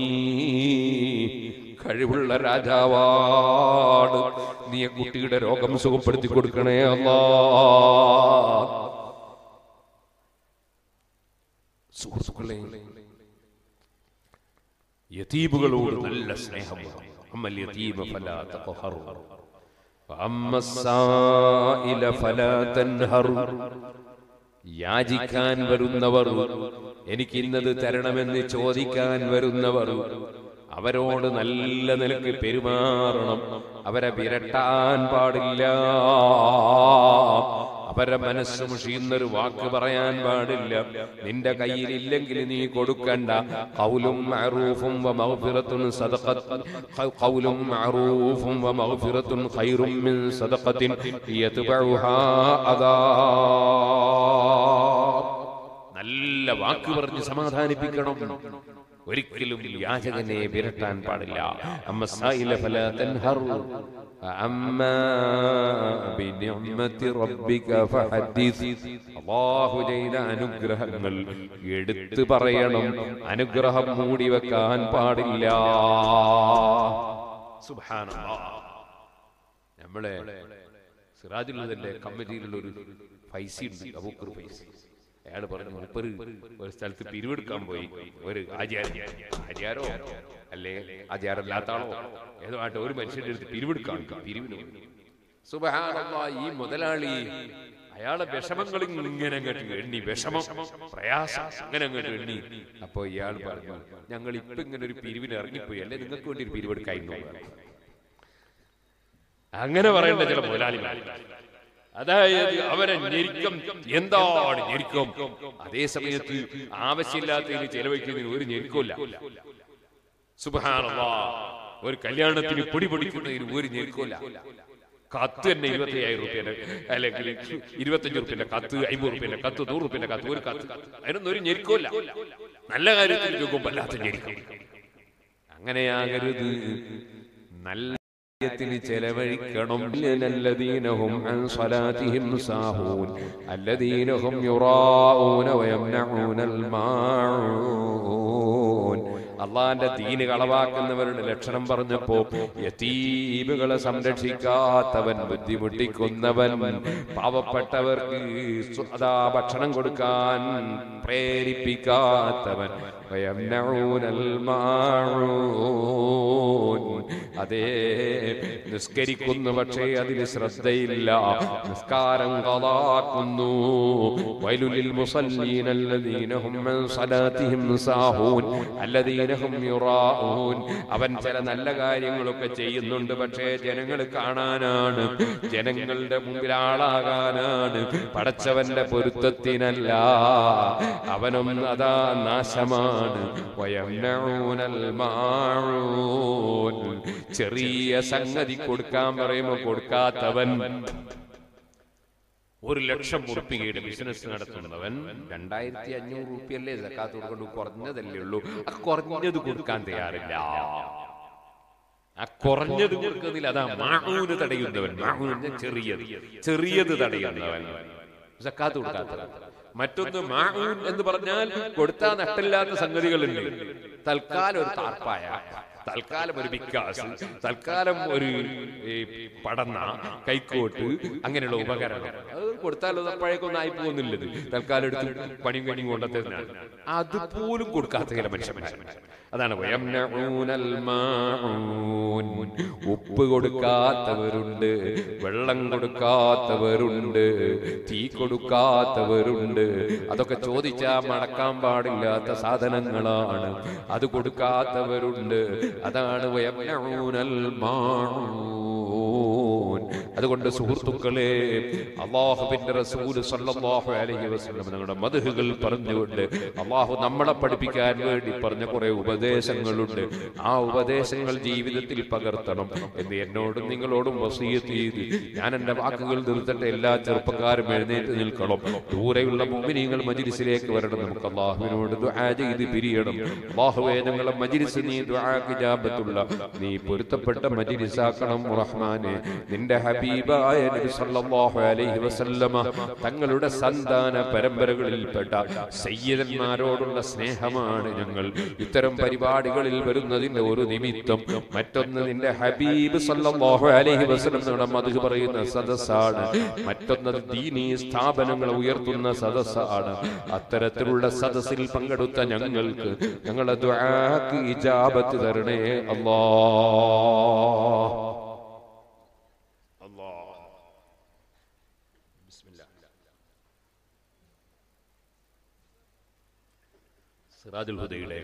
കഴിവുള്ള രാജാവാണ്. നീ ആ കുട്ടിയുടെ രോഗം സുഖപ്പെടുത്തി കൊടുക്കണേ അല്ലാ. സുഹൃത്തുക്കളെ, യതീമുകളോട് നല്ല സ്നേഹം. അമ്മൽ യതീമ ഫലാ തഖ്ഹർ വഅമ്മസ്സായില ഫലാ തൻഹർ. യാചിക്കാൻ വരുന്നവർ, എനിക്ക് ഇന്നത് തരണമെന്ന് ചോദിക്കാൻ വരുന്നവർ, അവരോട് നല്ല നിലക്ക് പെരുമാറണം. അവരെ വിരട്ടാൻ പാടില്ല. അവരെ മനസ്സ് മുഷിയുന്നൊരു വാക്ക് പറയാൻ പാടില്ല. നിന്റെ കയ്യിൽ ഇല്ലെങ്കിൽ നീ കൊടുക്കണ്ട. ഖൗലും മഅറൂഫും വമഗ്ഫിറത്തുൻ സദഖത്ത് ഖൗലും മഅറൂഫും വമഗ്ഫിറത്തുൻ ഖൈറും മിൻ സദഖത്തിൻ യത്ബഉഹാ അദാ. നല്ല വാക്ക് പറഞ്ഞ് സമാധാനിപ്പിക്കണം. ഒരിക്കലും യാചകനെ വിരട്ടാൻ പാടില്ല. അമ്മസ്സായില ഫലാ തൻഹർ അമ്മാ ബിനിഅമതി റബ്ബിക ഫഹദ്ദിസ്. അല്ലാഹു ചെയ്ത അനുഗ്രഹങ്ങൾ എടുത്തു പറയണം. അനുഗ്രഹം മൂടി വെക്കാൻ പാടില്ല. സുബ്ഹാനല്ലാഹ്. നമ്മളെ സിറാജുൽ ഹുദന്റെ കമ്മിറ്റിയിലുള്ള ഒരു ഫൈസി ഉണ്ട്, അബൂബക്കർ ഫൈസി. അയാൾ പറഞ്ഞു, മുപ്പര് ഒരു സ്ഥലത്ത് പിരിവെടുക്കാൻ പോയി. ഒരു ആചാര്യ ആചാരോ അല്ലേ ആചാരമില്ലാത്ത ആളോ ഏതോ ആട്ടെ ഒരു മനുഷ്യന്റെ അടുത്ത് പിരിവെടുക്കാൻ പിരിവിന് സുബ്ഹാനല്ലാഹ് ഈ മുതലാളി അയാളെ വിഷമങ്ങൾ ഇങ്ങനെ അങ്ങോട്ട് എണ്ണി വിഷമം പ്രയാസം ഇങ്ങനെ അങ്ങോട്ട് എണ്ണി. അപ്പൊ ഇയാൾ പറഞ്ഞു ഞങ്ങൾ ഇപ്പൊ ഇങ്ങനെ ഒരു പിരിവിന് ഇറങ്ങിപ്പോയി അല്ലെ നിങ്ങൾക്ക് വേണ്ടി ഒരു പിരിവെടുക്കായിരുന്നു. അങ്ങനെ പറയേണ്ട ചില മുതലാളിമാർ, അതായത് അവരെ ഞെരുക്കം എന്താണ് ഞെരുക്കം, അതേ സമയത്ത് ആവശ്യമില്ലാത്തതിന് ചെലവഴിക്കുന്നതിന് ഒരു ഞെരുക്കമില്ല. സുബ്ഹാനല്ലാഹ് ഒരു കല്യാണത്തിന് പൊടി പൊടിക്കുന്നതിന് ഒരു ഞെരുക്കമില്ല. കത്ത് തന്നെ ഇരുപത്തി അയ്യായിരം റുപ്യന്റെ അല്ലെങ്കിൽ ഇരുപത്തഞ്ച് റുപ്യന്റെ കത്ത്, അമ്പത് റുപ്യന്റെ കത്ത്, നൂറ് റുപ്യന്റെ കത്ത്, ഒരു കത്ത് അതിനൊന്നും ഒരു ഞെരുക്കമില്ല. നല്ല കാര്യത്തിൽ ചോദിക്കുമ്പോൾ വല്ലാത്ത ഞെരുക്കം. അങ്ങനെയാകരുത്, നല്ല ത്തിന് ചെലവഴിക്കണം. അല്ലദീനഹും അൻ സ്വലാത്തിഹിം സാഹൂൻ അല്ലദീനഹും യുറാഊന വയംനഊനൽ മാഊൻ. അള്ളാന്റെ ദീന് കളവാക്കുന്നവരുടെ ലക്ഷണം പറഞ്ഞപ്പോ യതീമുകളെ സംരക്ഷിക്കാത്തവൻ, ബുദ്ധിമുട്ടിക്കുന്നവൻ, പാവപ്പെട്ടവർക്ക് അതാ ഭക്ഷണം കൊടുക്കാൻ പ്രേരിപ്പിക്കാത്തവൻ, വയംനഊനൽ മാഊൻ. അതേ നിസ്കരിക്കുന്നു പക്ഷേ അതിന് ശ്രദ്ധയില്ല, നിസ്കാരം ഖളാക്കുന്നു. വൈലുലിൽ മുസല്ലീന അല്ലദീന ഹും അൻ സ്വലാത്തിഹിം സാഹൂൻ അല്ലദീന ഹും യുറാഊൻ. അവൻ ചില നല്ല കാര്യങ്ങളൊക്കെ ചെയ്യുന്നുണ്ട്, പക്ഷേ ജനങ്ങൾ കാണാനാണ്, ജനങ്ങളുടെ മുമ്പിൽ ആളാകാനാണ്, പടച്ചവന്റെ പൊരുത്തത്തിനല്ല. അവനും അതാ നാശമാണ്. വയംനഊനൽ മാഊൻ. ചെറിയ സംഗതി കൊടുക്കാൻ പറയുമ്പോ കൊടുക്കാത്തവൻ, ഒരു ലക്ഷം ഉറുപ്പികയുടെ ബിസിനസ് നടത്തുന്നവൻ രണ്ടായിരത്തി അഞ്ഞൂറ് ഉറുപ്പിയല്ലേ സക്കാത്ത് കൊടുക്കൊണ്ട്, കുറഞ്ഞതല്ലേ ഉള്ളൂ, ആ കുറഞ്ഞത് കൊടുക്കാൻ തയ്യാറില്ല. ആ കുറഞ്ഞത് കൊടുക്കുന്നതിൽ അതാ മാഊന് തടയുന്നവൻ. മാഊന് ചെറിയത് ചെറിയത് തടയുന്നവൻ, സക്കാത്ത് കൊടുക്കാത്തവൻ. മറ്റൊന്ന് മാഊൻ എന്ന് പറഞ്ഞാൽ കൊടുത്താൽ നട്ടില്ലാത്ത സംഗതികളുണ്ട്. തൽക്കാലം ഒരു താർപ്പായ, തൽക്കാലം ഒരു വിക്കാസ്, തൽക്കാലം ഒരു പടന്ന കൈക്കോട്ട്, അങ്ങനെയുള്ള ഉപകരണം അത് കൊടുത്താൽ അപ്പോഴേക്കൊന്നും ആയി പോകുന്നില്ലത്. തൽക്കാലം എടുത്ത് പണിയും കണിയും കൊണ്ടത്തേനാണ്. അതുപോലും കൊടുക്കാത്ത ചില മനുഷ്യന്മാർ. അതാണ് വയംനഊനൽ മാഊൻ. ഉപ്പ് കൊടുക്കാത്തവരുണ്ട്, വെള്ളം കൊടുക്കാത്തവരുണ്ട്, തീ കൊടുക്കാത്തവരുണ്ട്. അതൊക്കെ ചോദിച്ചാൽ മടക്കാൻ പാടില്ലാത്ത സാധനങ്ങളാണ്. അത് കൊടുക്കാത്തവരുണ്ട്. അതാണ് വയംനഊനൽ മാഊൻ. അതുകൊണ്ട് സുഹൃത്തുക്കളെ, അല്ലാഹുവിന്റെ റസൂൽ സല്ലല്ലാഹു അലൈഹി വസല്ലം തങ്ങളുടെ മദ്ഹുകൾ പറഞ്ഞുകൊണ്ട് അല്ലാഹു നമ്മളെ പഠിപ്പിക്കാൻ വേണ്ടി പറഞ്ഞ കുറെ ഉപദേശങ്ങളുണ്ട്. ആ ഉപദേശങ്ങൾ ജീവിതത്തിൽ പകർത്തണം എന്ന് എന്നോടും നിങ്ങളോടും വസിയത്ത് ചെയ്ത് ഞാൻ എന്റെ വാക്കുകൾ നിർത്തട്ടെ. എല്ലാ ചെറുപ്പക്കാരും എഴുന്നേറ്റ് നിൽക്കണം. ദൂരെയുള്ള മുഅ്മിനീങ്ങൾ മജ്ലിസിലേക്ക് വരണം. നമുക്ക് അല്ലാഹുവിനോട് ദുആ ചെയ്ത് പിരിയണം. അല്ലാഹുവേ, ഞങ്ങളുടെ മജ്ലിസ് നീ ദുആക്ക് ഇജാബത്തുള്ള, നീ പൊരുത്തപ്പെട്ട മജ്ലിസാക്കണം റഹ്മാനെ. നിന്റെ ഹബീബായ നബി സല്ലല്ലാഹു അലൈഹി വസല്ലമ തങ്ങളുടെ സന്താന പരമ്പരകളിൽപ്പെട്ട സയ്യിദന്മാരോടുള്ള സ്നേഹമാണ് ഞങ്ങൾ ഇത്തരം പരിപാടികളിൽ വരുന്നതിന്റെ ഒരു നിമിത്തം. മറ്റൊന്ന് നിന്റെ ഹബീബ് സല്ലല്ലാഹു അലൈഹി വസല്ലമയുടെ മദ്ഹ് പറയുന്ന സദസ്സാണ്. മറ്റൊന്ന് ദീനീ സ്ഥാപനങ്ങളെ ഉയർത്തുന്ന സദസ്സാണ്. അത്തരത്തിലുള്ള സദസ്സിൽ പങ്കെടുത്ത ഞങ്ങൾക്ക് ഞങ്ങളുടെ ദുആക്ക് ഇജാബത്ത് തരണേ അല്ലാഹ്. സിറാജുൽ ഹുദയുടെ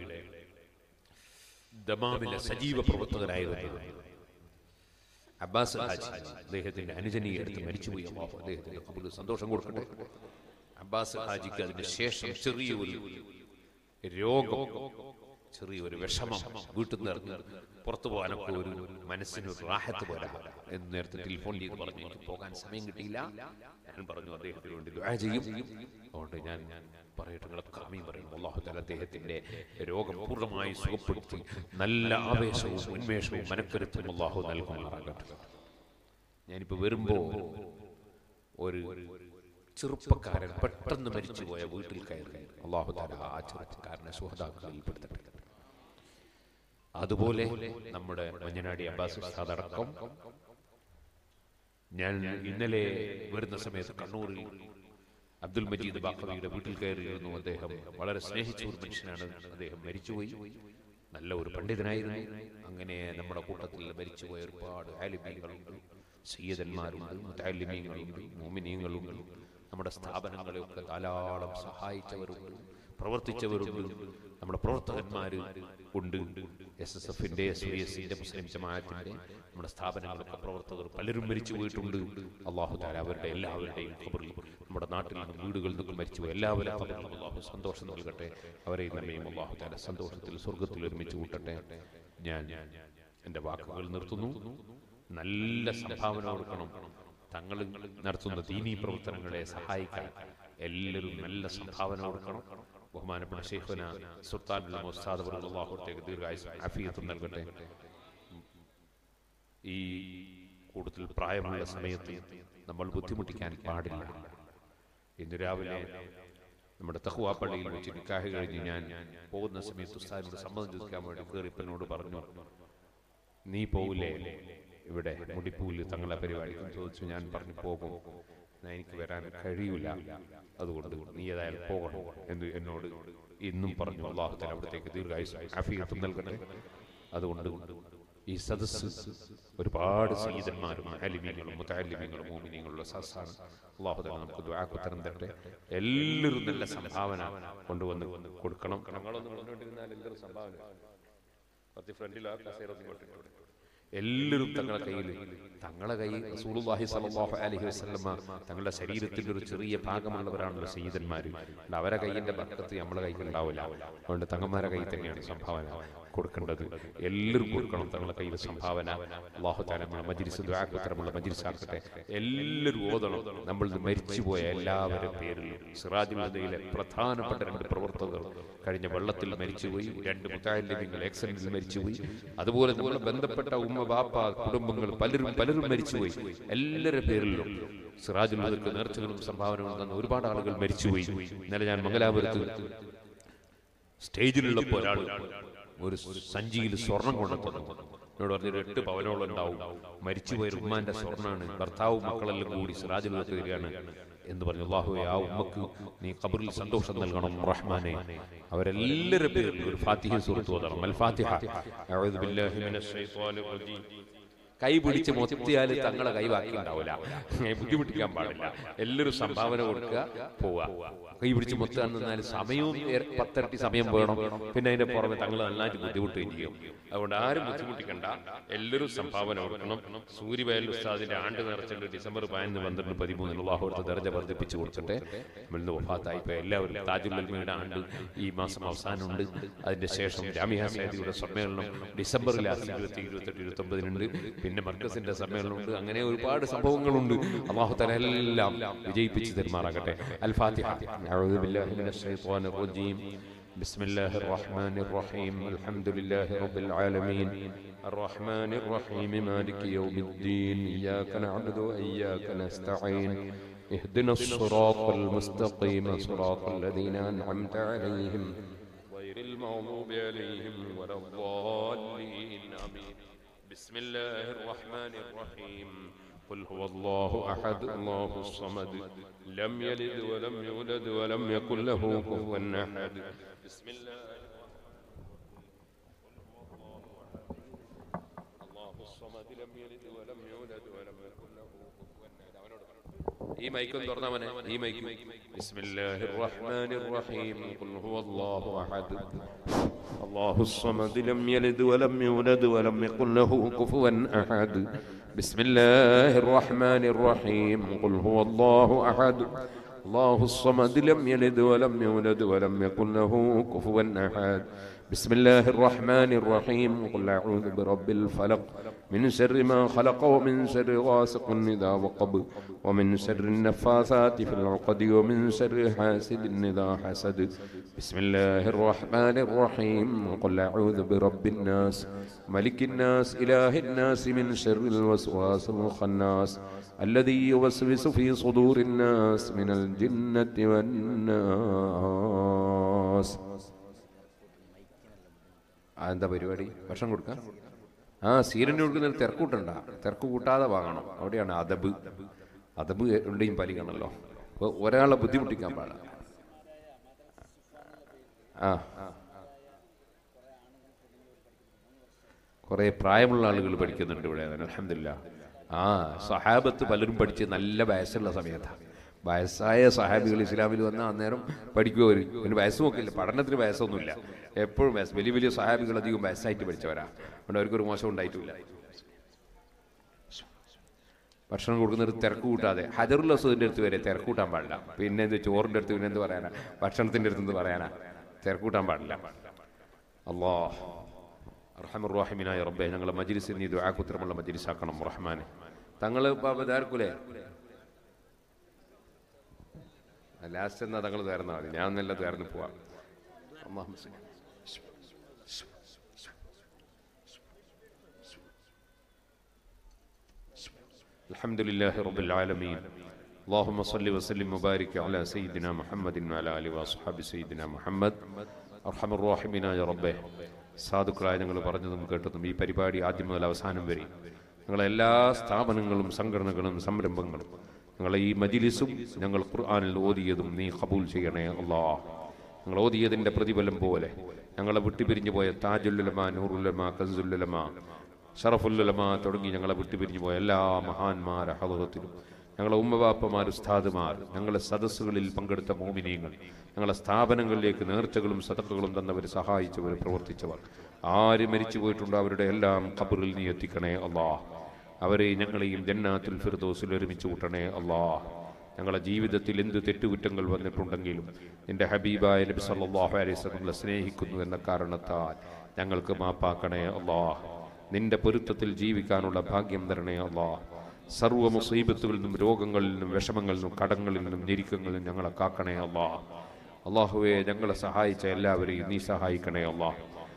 ദമാമിലെ സജീവ പ്രവർത്തകരായിരുന്നു അബ്ബാസ് ഹാജി. അദ്ദേഹത്തിന്റെ അനുജനെ എടുത്ത് മരിച്ചുപോയി. അല്ലാഹു അദ്ദേഹത്തിന്റെ ഖബറിൽ സന്തോഷം കൊടുക്കട്ടെ. അബ്ബാസ് ഹാജിക്ക് അതിന് ശേഷം ചെറിയൊരു രോഗം, ചെറിയൊരു വിഷമം വീട്ടിൽ നിന്ന് ഇറങ്ങി പുറത്തു പോകാനൊക്കെ ഒരു മനസ്സിനൊരു റാഹത്ത് പോലെ എന്ന് നേരത്തെ ടെലിഫോൺ ചെയ്ത് പറഞ്ഞു. എനിക്ക് പോകാൻ സമയം കിട്ടിയില്ല. ഞാൻ പറഞ്ഞു അദ്ദേഹത്തിന് വേണ്ടി ദുആ ചെയ്യും. അതുകൊണ്ട് ഞാൻ പറയട്ടെ, നിങ്ങളൊക്കെ ആമീൻ പറയണം. അല്ലാഹു തആല അദ്ദേഹത്തിന്റെ രോഗം പൂർണ്ണമായി സുഖപ്പെടുത്തി നല്ല ആവേശവും ഉന്മേഷവും മനക്കരുത്തും അല്ലാഹു നൽകുമാറാകട്ടെ. ഞാനിപ്പോ വരുമ്പോ ഒരു ചെറുപ്പക്കാരൻ പെട്ടെന്ന് മരിച്ചുപോയ വീട്ടിൽ കയറി. അല്ലാഹു തആല ആ ചെറുപ്പക്കാരനെ ശുഹദാക്കളിൽ പെടുത്തട്ടെ. അതുപോലെ നമ്മുടെ മഞ്ഞനാടി അബ്ബാസ് ഉസ്താദ് അടക്കം ഞാൻ ഇന്നലെ വരുന്ന സമയത്ത് കണ്ണൂരിൽ അബ്ദുൽ മജീദ് ബാഖവിയുടെ വീട്ടിൽ കയറിയിരുന്നു. അദ്ദേഹം വളരെ സ്നേഹിച്ച ഒരു മനുഷ്യനാണ്. അദ്ദേഹം മരിച്ചുപോയി. നല്ല ഒരു പണ്ഡിതനായിരുന്നു. അങ്ങനെ നമ്മുടെ കൂട്ടത്തിൽ മരിച്ചുപോയ ഒരുപാട് ആലിമീങ്ങളുണ്ട്, സയ്യിദന്മാരുണ്ട്, മുതഅല്ലിമീങ്ങളുണ്ട്, മുഅ്മിനീങ്ങളുണ്ട്. നമ്മുടെ സ്ഥാപനങ്ങളെയൊക്കെ ധാരാളം സഹായിച്ചവരുണ്ട്, പ്രവർത്തിച്ചവരുണ്ട്. നമ്മുടെ പ്രവർത്തകന്മാർ ഉണ്ട്. എസ് എസ് എഫിന്റെ എസ് വി എസിന്റെ മുസ്ലിം ജമാഅത്തിന്റെ നമ്മുടെ സ്ഥാപനങ്ങളൊക്കെ പ്രവർത്തകർ പലരും മരിച്ചു പോയിട്ടുണ്ട്. അള്ളാഹു തആല അവരുടെ എല്ലാവരുടെയും ഖബറിൽ, നമ്മുടെ നാട്ടിൽ നിന്നും വീടുകളിൽ നിന്നും മരിച്ചുപോയി എല്ലാവരും ഖബറിൽ അള്ളാഹു സന്തോഷം നൽകട്ടെ. അവരെയും നമ്മയും അള്ളാഹു തആല സന്തോഷത്തിൽ സ്വർഗ്ഗത്തിൽ ഒരുമിച്ച് കൂട്ടട്ടെ. ഞാൻ എൻ്റെ വാക്കുകൾ നിർത്തുന്നു. നല്ല സംഭാവന കൊടുക്കണം. തങ്ങൾ നടത്തുന്ന ദീനീ പ്രവർത്തനങ്ങളെ സഹായിക്കാൻ എല്ലാവരും നല്ല സംഭാവന കൊടുക്കണം. ബഹുമാനപ്പെട്ട ശൈഖുന സുൽത്താനുൽ ഉസ്താദ് അല്ലാഹുവിലേക്ക് ദീർഘായുസ്സും ആഫിയത്തും നൽകട്ടെ. ഈ കൂടുതൽ പ്രായമുള്ള സമയത്ത് നമ്മൾ ബുദ്ധിമുട്ടിക്കാൻ പാടില്ല. ഇന്ന് രാവിലെ നമ്മുടെ തഖ്വാ പള്ളിയിൽ വെച്ച് നിക്കാഹ് കഴിഞ്ഞ് ഞാൻ പോകുന്ന സമയത്ത് ഉസ്താദിനോട് സമ്മതം ചോദിക്കാൻ വേണ്ടി കയറിപ്പനോട് പറഞ്ഞു, നീ പോകില്ലേ ഇവിടെ മുടിപ്പൂല് തങ്ങളെ പരിപാടിക്കും ചോദിച്ചു. ഞാൻ പറഞ്ഞു പോകും, എനിക്ക് വരാൻ കഴിയൂല, അതുകൊണ്ട് നീ ഏതായാലും പോകണം എന്ന് എന്നോട് ഇന്നും പറഞ്ഞു. അല്ലാഹു തആല അവിടത്തേക്ക് ദീർഘായുസ്സും ആഫിയത്തും നൽകട്ടെ. അതുകൊണ്ട് ഈ സദസ്സ് ഒരുപാട് സയ്യിദന്മാരും ആലിമീങ്ങളും മുതഅല്ലിമീങ്ങളും മുഅ്മിനീങ്ങളുള്ള സദസ്സാണ്. അല്ലാഹു തആല നമുക്ക് ദുആക്ക് ഉത്തരം തരട്ടെ. എല്ലാവരും നല്ല സംഭാവന കൊണ്ടുവന്ന് കൊടുക്കണം. ഞങ്ങളൊന്നും കൊണ്ടുകൊണ്ടിരുന്നാൽ എല്ലാവരും സംഭാവന പത്തി ഫ്രണ്ടിലാ കസേരൊന്നും കൊണ്ടിട്ടുണ്ട്. എല്ലാവരും തങ്ങളുടെ കയ്യിൽ, തങ്ങളുടെ കയ്യിൽ റസൂലുള്ളാഹി സ്വല്ലല്ലാഹു അലൈഹി വസല്ലമ തങ്ങളുടെ ശരീരത്തിന്റെ ഒരു ചെറിയ ഭാഗമുള്ളവരാണല്ലോ സയ്യിദന്മാർ. അവരെ കയ്യിന്റെ ബർക്കത്ത് നമ്മളെ കയ്യിൽ ഉണ്ടാവില്ല. അതുകൊണ്ട് തങ്ങന്മാരെ കയ്യിൽ തന്നെയാണ് സംഭാവന കൊടുക്കേണ്ടത്. എല്ലാവരും കൊടുക്കണം തങ്ങളുടെ കയ്യിൽ സംഭാവന. അല്ലാഹു തആല നമ്മുടെ മജ്ലിസ് ദുആക്ക് ഉത്തരമുള്ള മജ്ലിസ് ആക്കട്ടെ. എല്ലാവരും ഓതണം. നമ്മൾ മരിച്ചുപോയ എല്ലാവരുടെ പേരിൽ സിറാജുൽ ഹുദയിലെ പ്രധാനപ്പെട്ട രണ്ട് പ്രവർത്തകർ കഴിഞ്ഞ വെള്ളത്തിൽ മരിച്ചുപോയി, രണ്ട് മുതഅല്ലിമീങ്ങൾ ആക്സിഡന്റിൽ മരിച്ചുപോയി. അതുപോലെ നമ്മളെ ബന്ധപ്പെട്ട ഉമ്മ ബാപ്പ കുടുംബങ്ങൾ പലരും പലരും മരിച്ചുപോയി. എല്ലാവരുടെ പേരിലും സിറാജുൽ ഹുദക്ക് നേർച്ചകളും സംഭാവനകളും തന്ന ഒരുപാട് ആളുകൾ മരിച്ചുപോയി. ഇന്നലെ ഞാൻ മംഗലാപുരത്ത് സ്റ്റേജിലുള്ളപ്പോൾ ഒരാൾ ഒരു സഞ്ചിയിൽ സ്വർണം കൊണ്ടെത്തുന്നു. എന്നോട് പറഞ്ഞൊരു എട്ട് പവനോളം ഉണ്ടാവും. മരിച്ചുപോയ ഉമ്മാന്റെ സ്വർണ്ണാണ്, ഭർത്താവും മക്കളെല്ലാം കൂടി സിറാജുൽ ഹുദക്ക് തരികയാണ് എന്ന് പറഞ്ഞു. അല്ലാഹുവേ, ആ ഉമ്മക്ക് നീ ഖബറിൽ സന്തോഷം നൽകണം റഹ്മാനെ. അവരെല്ലാവരുടെ പേരിൽ ഒരു ഫാത്തിഹ സൂറത്ത് ഓതണം. അൽ ഫാത്തിഹ. അഊദു ബില്ലാഹി മിനശ് ശൈത്വാനിർ റജീം. കൈ പിടിച്ച് മൊത്തിയാൽ തങ്ങളെ കൈ ബാക്കി ഉണ്ടാവില്ല. ബുദ്ധിമുട്ടിക്കാൻ പാടില്ല. എല്ലാവരും സംഭാവന കൊടുക്കുക, പോവുക. കൈ പിടിച്ച് മൊത്താൻ നിന്നാൽ സമയവും പത്തരട്ടി സമയം വേണം. പിന്നെ അതിന്റെ പുറമെ തങ്ങൾ നന്നായിട്ട് ബുദ്ധിമുട്ടുകയും ചെയ്യും. അതുകൊണ്ട് ആരും ബുദ്ധിമുട്ടിക്കണ്ട, എല്ലാവരും സംഭാവന കൊടുക്കണം. സൂര്യവയൽ ഉസ്താദിന്റെ ആണ്ട് നിറച്ചിട്ട് ഡിസംബർ പതിനൊന്ന് പന്ത്രണ്ട് പതിമൂന്നിന് അല്ലാഹുവിന്റെ ദർജ വർദ്ധിപ്പിച്ചു കൊടുക്കട്ടെ. നമ്മളിന്ന് വഫാത്തായി പോയ എല്ലാവരും താജുൽ ഉലമയുടെ ആണ്ട് ഈ മാസം അവസാനമുണ്ട്. അതിന്റെ ശേഷം ജാമിഅ സയ്യിദിയുടെ സമ്മേളനം ഡിസംബറിൽ ഇരുപത്തി ഇരുപത്തെട്ട് ഇരുപത്തി ഒമ്പതിനുണ്ട്. പിന്നെ മർക്കസിന്റെ സമ്മേളനമുണ്ട്. അങ്ങനെ ഒരുപാട് സംഭവങ്ങളുണ്ട്. അല്ലാഹു തആല എല്ലാം വിജയിപ്പിച്ചു തരുമാറാകട്ടെ. അൽ ഫാത്തിഹ. അഊദു ബില്ലാഹി മിനശ് ശൈത്വാനിർ റജീം. ബിസ്മില്ലാഹിർ റഹ്മാനിർ റഹീം. അൽഹംദുലില്ലാഹി റബ്ബിൽ ആലമീൻ. الرحمن الرحيم مالك يوم الدين إياك نعبد وإياك نستعين اهدنا الصراط المستقيم صراط الذين أنعمت عليهم غير المغضوب عليهم ولا الضالين آمين. بسم الله الرحمن الرحيم. قل هو الله أحد الله الصمد لم يلد ولم يولد ولم يكن له كفوا أحد. بسم الله الله الصمد لم يلد ولم يولد ولم يكن له كفوا أحد. ഈ മൈക്കും തുറന്നവനെ ഈ മൈക്കും. ബിസ്മില്ലാഹിർ റഹ്മാനിർ റഹീം. ഖുൽ ഹുവല്ലാഹു അഹദ് അല്ലാഹു സ്വമദ് ലം യലിദ് വലം യൂലദ് വലം യകുൽ ലഹു കുഫുവൻ അഹദ്. ബിസ്മില്ലാഹിർ റഹ്മാനിർ റഹീം. ഖുൽ ഹുവല്ലാഹു അഹദ് അല്ലാഹു സ്വമദ് ലം യലിദ് വലം യൂലദ് വലം യകുൽ ലഹു കുഫുവൻ അഹദ്. بسم الله الرحمن الرحيم. قل أعوذ برب الفلق من شر ما خلق ومن شر غاسق إذا وقب ومن شر النفاثات في العقد ومن شر حاسد إذا حسد. بسم الله الرحمن الرحيم. قل أعوذ برب الناس ملك الناس إله الناس من شر الوسواس الخناس الذي يوسوس في صدور الناس من الجنة والناس. എന്താ പരിപാടി? ഭക്ഷണം കൊടുക്കാം. ആ സീരന് കൊടുക്കുന്നതിൽ തിരക്ക് കൂട്ടണ്ട, തിരക്ക് കൂട്ടാതെ വാങ്ങണം. അവിടെയാണ് അദബ്. അദബ് എവിടെയും പാലിക്കണമല്ലോ. അപ്പോൾ ഒരാളെ ബുദ്ധിമുട്ടിക്കാൻ പാടില്ല. ആ കുറേ പ്രായമുള്ള ആളുകൾ പഠിക്കുന്നുണ്ട് ഇവിടെ. അൽഹംദുലില്ലാഹ്. ആ സഹാബത്ത് പലരും പഠിച്ച് നല്ല വയസ്സുള്ള സമയത്താണ്. വയസ്സായ സഹാബികൾ ഇസ്ലാമിൽ വന്നാൽ അന്നേരം പഠിക്കുക. ഒരു പിന്നെ വയസ്സ് നോക്കില്ല, പഠനത്തിന് വയസ്സൊന്നുമില്ല. എപ്പോഴും വയസ്സ്. വലിയ വലിയ സഹാബികൾ അധികം വയസ്സായിട്ട് പഠിച്ചവരാ. അതുകൊണ്ട് അവർക്കൊരു മോശം ഉണ്ടായിട്ടില്ല. ഭക്ഷണം കൊടുക്കുന്നൊരു തിരക്ക് കൂട്ടാതെ. ഹജറുൽ അസ്വദിൻ്റെ അടുത്ത് വരെ തിരക്ക് കൂട്ടാൻ പാടില്ല. പിന്നെ എന്ത് ചോറിൻ്റെ അടുത്ത് പിന്നെ എന്ത് പറയാനാ, ഭക്ഷണത്തിൻ്റെ അടുത്ത് എന്ത് പറയാനാ, തിരക്ക് കൂട്ടാൻ പാടില്ല. അല്ലാഹ് അർഹമർ റഹീമിനായ റബ്ബേ, ഞങ്ങളെ മജ്ലിസിൽ നീ ദുആക്ക് ഉത്തരമുള്ള മജ്ലിസാക്കണം റഹ്മാനെ. തങ്ങൾ ഇതാർക്കൂലേ ലാസ്റ്റ് എന്നാ തങ്ങൾ തേർന്നാൽ മതി, ഞാൻ നല്ല തേർന്ന് പോവാം. അൽഹംദുലില്ലാഹി റബ്ബിൽ ആലമീൻ. اللهم صل وسلم وبارك على سيدنا محمد وعلى آله وصحبه سيدنا محمد. അർഹമർ റഹീമിനായ റബ്ബേ, സാധുക്കളായ ഞങ്ങൾ പറഞ്ഞതും കേട്ടതും ഈ പരിപാടി ആദ്യം മുതൽ അവസാനം വരെ ഞങ്ങളെ എല്ലാ സ്ഥാപനങ്ങളും സംഘടനകളും സംരംഭങ്ങളും ഞങ്ങളെ ഈ മജ്ലിസും ഞങ്ങൾ ഖുർആനിൽ ഓതിയതും നീ ഖബൂൽ ചെയ്യണേ അല്ലാഹ്. ഞങ്ങൾ ഓതിയതിൻ്റെ പ്രതിഫലം പോലെ ഞങ്ങളെ വിട്ടുപിരിഞ്ഞു പോയ താജുൽ ഉലമാ, നൂറുൽ ഉലമാ, കൻസുൽ ഉലമാ, ഷറഫുൽ ഉലമാ തുടങ്ങി ഞങ്ങളെ വിട്ടുപിരിഞ്ഞു പോയ എല്ലാ മഹാന്മാരെ ഹളറത്തിലും ഞങ്ങളെ ഉമ്മവാപ്പമാർ, ഉസ്താദുമാർ, ഞങ്ങളെ സദസ്സുകളിൽ പങ്കെടുത്ത മോമിനീങ്ങൾ, ഞങ്ങളെ സ്ഥാപനങ്ങളിലേക്ക് നേർച്ചകളും സദഖകളും തന്നവർ, സഹായിച്ചവർ, പ്രവർത്തിച്ചവർ ആര് മരിച്ചു പോയിട്ടുണ്ടോ അവരുടെ എല്ലാം ഖബറിൽ നീ എത്തിക്കണേ അല്ലാഹ്. അവരെ ഞങ്ങളെയും ജന്നാത്തുൽ ഫിർദൗസിൽ ഒരുമിച്ച് കൂട്ടണേ അല്ലാഹ്. ഞങ്ങളുടെ ജീവിതത്തിൽ എന്ത് തെറ്റുകുറ്റങ്ങൾ വന്നിട്ടുണ്ടെങ്കിലും നിന്റെ ഹബീബായ നബി സല്ലല്ലാഹു അലൈഹി വസല്ലം സ്നേഹിക്കുന്നു എന്ന കാരണത്താൽ ഞങ്ങൾക്ക് മാപ്പാക്കണേ അല്ലാഹ്. നിന്റെ പൊരുത്തത്തിൽ ജീവിക്കാനുള്ള ഭാഗ്യം തരണേ അല്ലാഹ്. സർവ്വ മുസീബത്തുകളിൽ നിന്നും രോഗങ്ങളിൽ നിന്നും വിഷമങ്ങളിൽ നിന്നും കടങ്ങളിൽ നിന്നും ഞെരുക്കങ്ങളിൽ നിന്നും ഞങ്ങളെ കാക്കണേ അല്ലാഹ്. അല്ലാഹുവേ, ഞങ്ങളെ സഹായിച്ച എല്ലാവരെയും നീ സഹായിക്കണേ അല്ലാഹ്.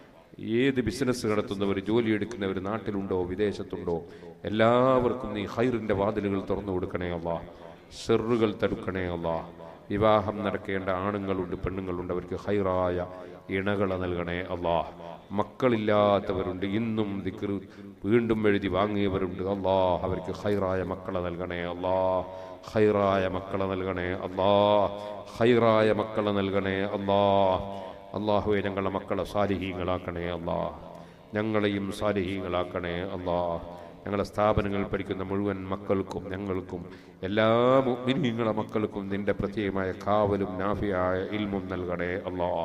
ഏത് ബിസിനസ് നടത്തുന്നവർ, ജോലിയെടുക്കുന്നവർ നാട്ടിലുണ്ടോ വിദേശത്തുണ്ടോ എല്ലാവർക്കും നീ ഖൈറിൻ്റെ വാതിലുകൾ തുറന്നു കൊടുക്കണേ അല്ലാഹ്. ഷർറുകൾ തടുക്കണേ അല്ലാഹ്. വിവാഹം നടക്കേണ്ട ആണുങ്ങളുണ്ട്, പെണ്ണുങ്ങളുണ്ട്, അവർക്ക് ഖൈറായ ഇണകളെ നൽകണേ അല്ലാഹ്. മക്കളില്ലാത്തവരുണ്ട്, ഇന്നും ദിക്ർ വീണ്ടും എഴുതി വാങ്ങിയവരുണ്ട് അല്ലാഹ്, അവർക്ക് ഖൈറായ മക്കളെ നൽകണേ അല്ലാഹ്. ഖൈറായ മക്കളെ നൽകണേ അല്ലാഹ്. ഖൈറായ മക്കളെ നൽകണേ അല്ലാഹ്. അല്ലാഹുവേ, ഞങ്ങളുടെ മക്കളെ സാലിഹീങ്ങളാക്കണേ അല്ലാഹ്. ഞങ്ങളെയും സാലിഹീങ്ങളാക്കണേ അല്ലാഹ്. ഞങ്ങളുടെ സ്ഥാപനങ്ങളിൽ പഠിക്കുന്ന മുഴുവൻ മക്കൾക്കും ഞങ്ങൾക്കും എല്ലാ മുഅ്മിനീങ്ങളെ മക്കൾക്കും നിന്റെ പ്രത്യേകമായ കാവലും നാഫിയായ ഇൽമും നൽകണേ അല്ലാഹ്.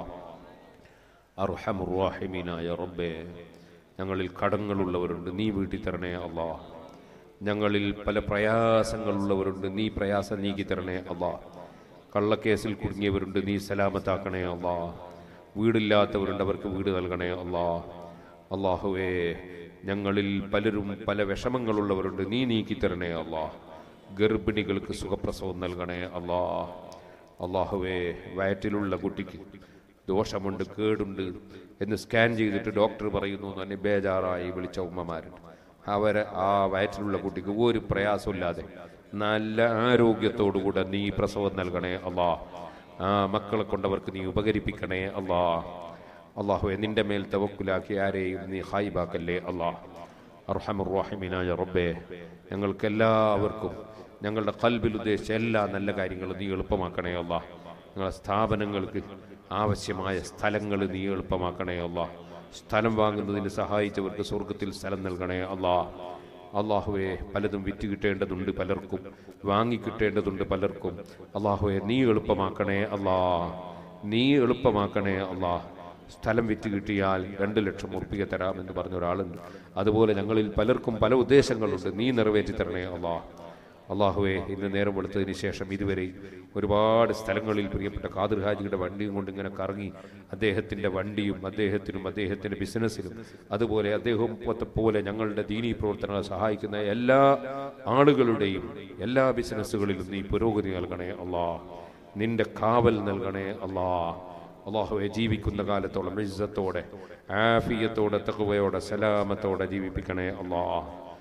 അർഹമുർ റഹീമീനായ റബ്ബേ, ഞങ്ങളിൽ കടങ്ങളുള്ളവരുണ്ട്, നീ വീട്ടി തരണേ അല്ലാഹ്. ഞങ്ങളിൽ പല പ്രയാസങ്ങളുള്ളവരുണ്ട്, നീ പ്രയാസം നീക്കി തരണേ അല്ലാഹ്. കള്ളക്കേസിൽ കുടുങ്ങിയവരുണ്ട്, നീ സലാമത്താക്കണേ അല്ലാഹ്. വീടില്ലാത്തവരുണ്ട്, അവർക്ക് വീട് നൽകണേ അല്ലാഹ്. അല്ലാഹുവേ, ഞങ്ങളിൽ പലരും പല വിഷമങ്ങളുള്ളവരുണ്ട്, നീ നീക്കിത്തരണേ അല്ലാഹ്. ഗർഭിണികൾക്ക് സുഖപ്രസവം നൽകണേ അല്ലാഹ്. അല്ലാഹുവേ, വയറ്റിലുള്ള കുട്ടിക്ക് ദോഷമുണ്ട്, കേടുണ്ട് എന്ന് സ്കാൻ ചെയ്തിട്ട് ഡോക്ടർ പറയുന്നു തന്നെ ബേജാറായി വിളിച്ച ഉമ്മമാരുണ്ട്. അവരെ ആ വയറ്റിലുള്ള കുട്ടിക്ക് ഒരു പ്രയാസമില്ലാതെ നല്ല ആരോഗ്യത്തോടുകൂടെ നീ പ്രസവം നൽകണേ അല്ലാഹ്. ആ മക്കളെ കൊണ്ടവർക്ക് നീ ഉപകരിപ്പിക്കണേ അല്ലാഹ്. അല്ലാഹുവേ, നിന്റെ മേൽ തവക്കുലാക്കി ആരെയും നീ ഹായിബാക്കല്ലേ അല്ലാഹ്. അർഹമുർ റഹീമീനായ റബ്ബേ, ഞങ്ങൾക്കെല്ലാവർക്കും ഞങ്ങളുടെ ഖൽബിൽ ഉദ്ദേശിച്ച എല്ലാ നല്ല കാര്യങ്ങളും നീ എളുപ്പമാക്കണേ അല്ലാഹ്. ഞങ്ങളുടെ സ്ഥാപനങ്ങൾക്ക് ആവശ്യമായ സ്ഥലങ്ങൾ നീ എളുപ്പമാക്കണേ അല്ലാഹ്. സ്ഥലം വാങ്ങുന്നതിന് സഹായിച്ചവർക്ക് സ്വർഗത്തിൽ സ്ഥലം നൽകണേ അല്ലാഹ്. അല്ലാഹുവേ, പലതും വിറ്റ് കിട്ടേണ്ടതുണ്ട് പലർക്കും, വാങ്ങിക്കിട്ടേണ്ടതുണ്ട് പലർക്കും. അല്ലാഹുവേ, നീ എളുപ്പമാക്കണേ അല്ലാഹ്. നീ എളുപ്പമാക്കണേ അല്ലാഹ്. സ്ഥലം വിറ്റ് കിട്ടിയാൽ രണ്ട് ലക്ഷം ഉറുപ്പിക തരാമെന്ന് പറഞ്ഞ ഒരാളുണ്ട്. അതുപോലെ ഞങ്ങളിൽ പലർക്കും പല ഉദ്ദേശങ്ങളുണ്ട്, നീ നിറവേറ്റി തരണേ അല്ലാഹ്. അല്ലാഹുവേ, ഇന്ന് നേരം വെളുത്തതിന് ശേഷം ഇതുവരെ ഒരുപാട് സ്ഥലങ്ങളിൽ പ്രിയപ്പെട്ട ഖാദിർ ഹാജിയുടെ വണ്ടിയും കൊണ്ട് ഇങ്ങനെ കറങ്ങി അദ്ദേഹത്തിൻ്റെ വണ്ടിയും അദ്ദേഹത്തിനും അദ്ദേഹത്തിൻ്റെ ബിസിനസ്സിലും അതുപോലെ അദ്ദേഹം പോലെ ഞങ്ങളുടെ ദീനീ പ്രവർത്തനങ്ങളെ സഹായിക്കുന്ന എല്ലാ ആളുകളുടെയും എല്ലാ ബിസിനസ്സുകളിലും നീ പുരോഗതി നൽകണേ അല്ലാഹ്. നിന്റെ കാവൽ നൽകണേ അല്ലാഹ്. അല്ലാഹുവേ, ജീവിക്കുന്ന കാലത്തോളം ഇസ്സത്തോടെ ആഫിയത്തോടെ തഖ്വയോടെ സലാമത്തോടെ ജീവിപ്പിക്കണേ അല്ലാഹ്.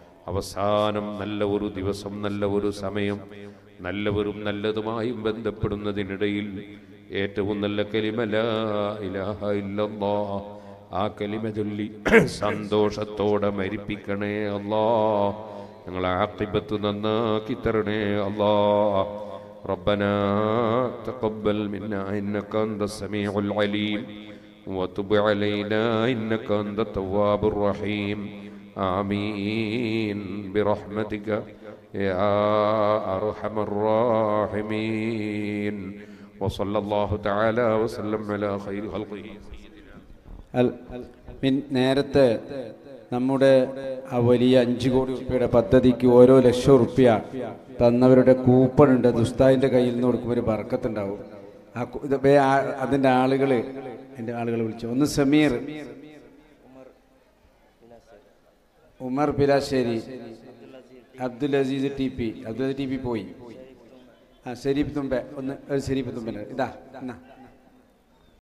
അവസാനം നല്ല ഒരു ദിവസം, നല്ല ഒരു സമയം, നല്ലവരും നല്ലതുമായും ബന്ധപ്പെടുന്നതിനിടയിൽ ഏറ്റവും നല്ല കലിമ ലാ ഇലാഹ ഇല്ലല്ലാഹ്, ആ കലിമ ചൊല്ലി സന്തോഷത്തോടെ മരിപ്പിക്കണേ അല്ലാഹ്. ഞങ്ങളെ ആഖിബത്ത് നന്നാക്കി തരണേ അല്ലാഹ്. ربنا تقبل منا إنك أنت السميع العليم وتب علينا إنك أنت التواب الرحيم آمين برحمتك يا أرحم الراحمين وصلى الله تعالى وسلم على خير خلقه. നേരത്തെ നമ്മുടെ ആ വലിയ അഞ്ച് കോടി റുപ്യയുടെ പദ്ധതിക്ക് ഓരോ ലക്ഷം റുപ്യ തന്നവരുടെ കൂപ്പൺ ഉണ്ട്. ദുസ്താദിന്റെ കയ്യിൽ നിന്ന് കൊടുക്കുമ്പോൾ ഒരു ബർക്കത്തുണ്ടാവും. ആ അതിൻ്റെ ആളുകൾ എൻ്റെ ആളുകൾ വിളിച്ചു. ഒന്ന് Sameer, Umar Pilassery, Abdul Azeez T P Abdul T P പോയി. ആ ഷെരീഫ് തുമ്പ ഒന്ന് ഷെരീഫ് തുമ്പ ഇതാ എന്നാ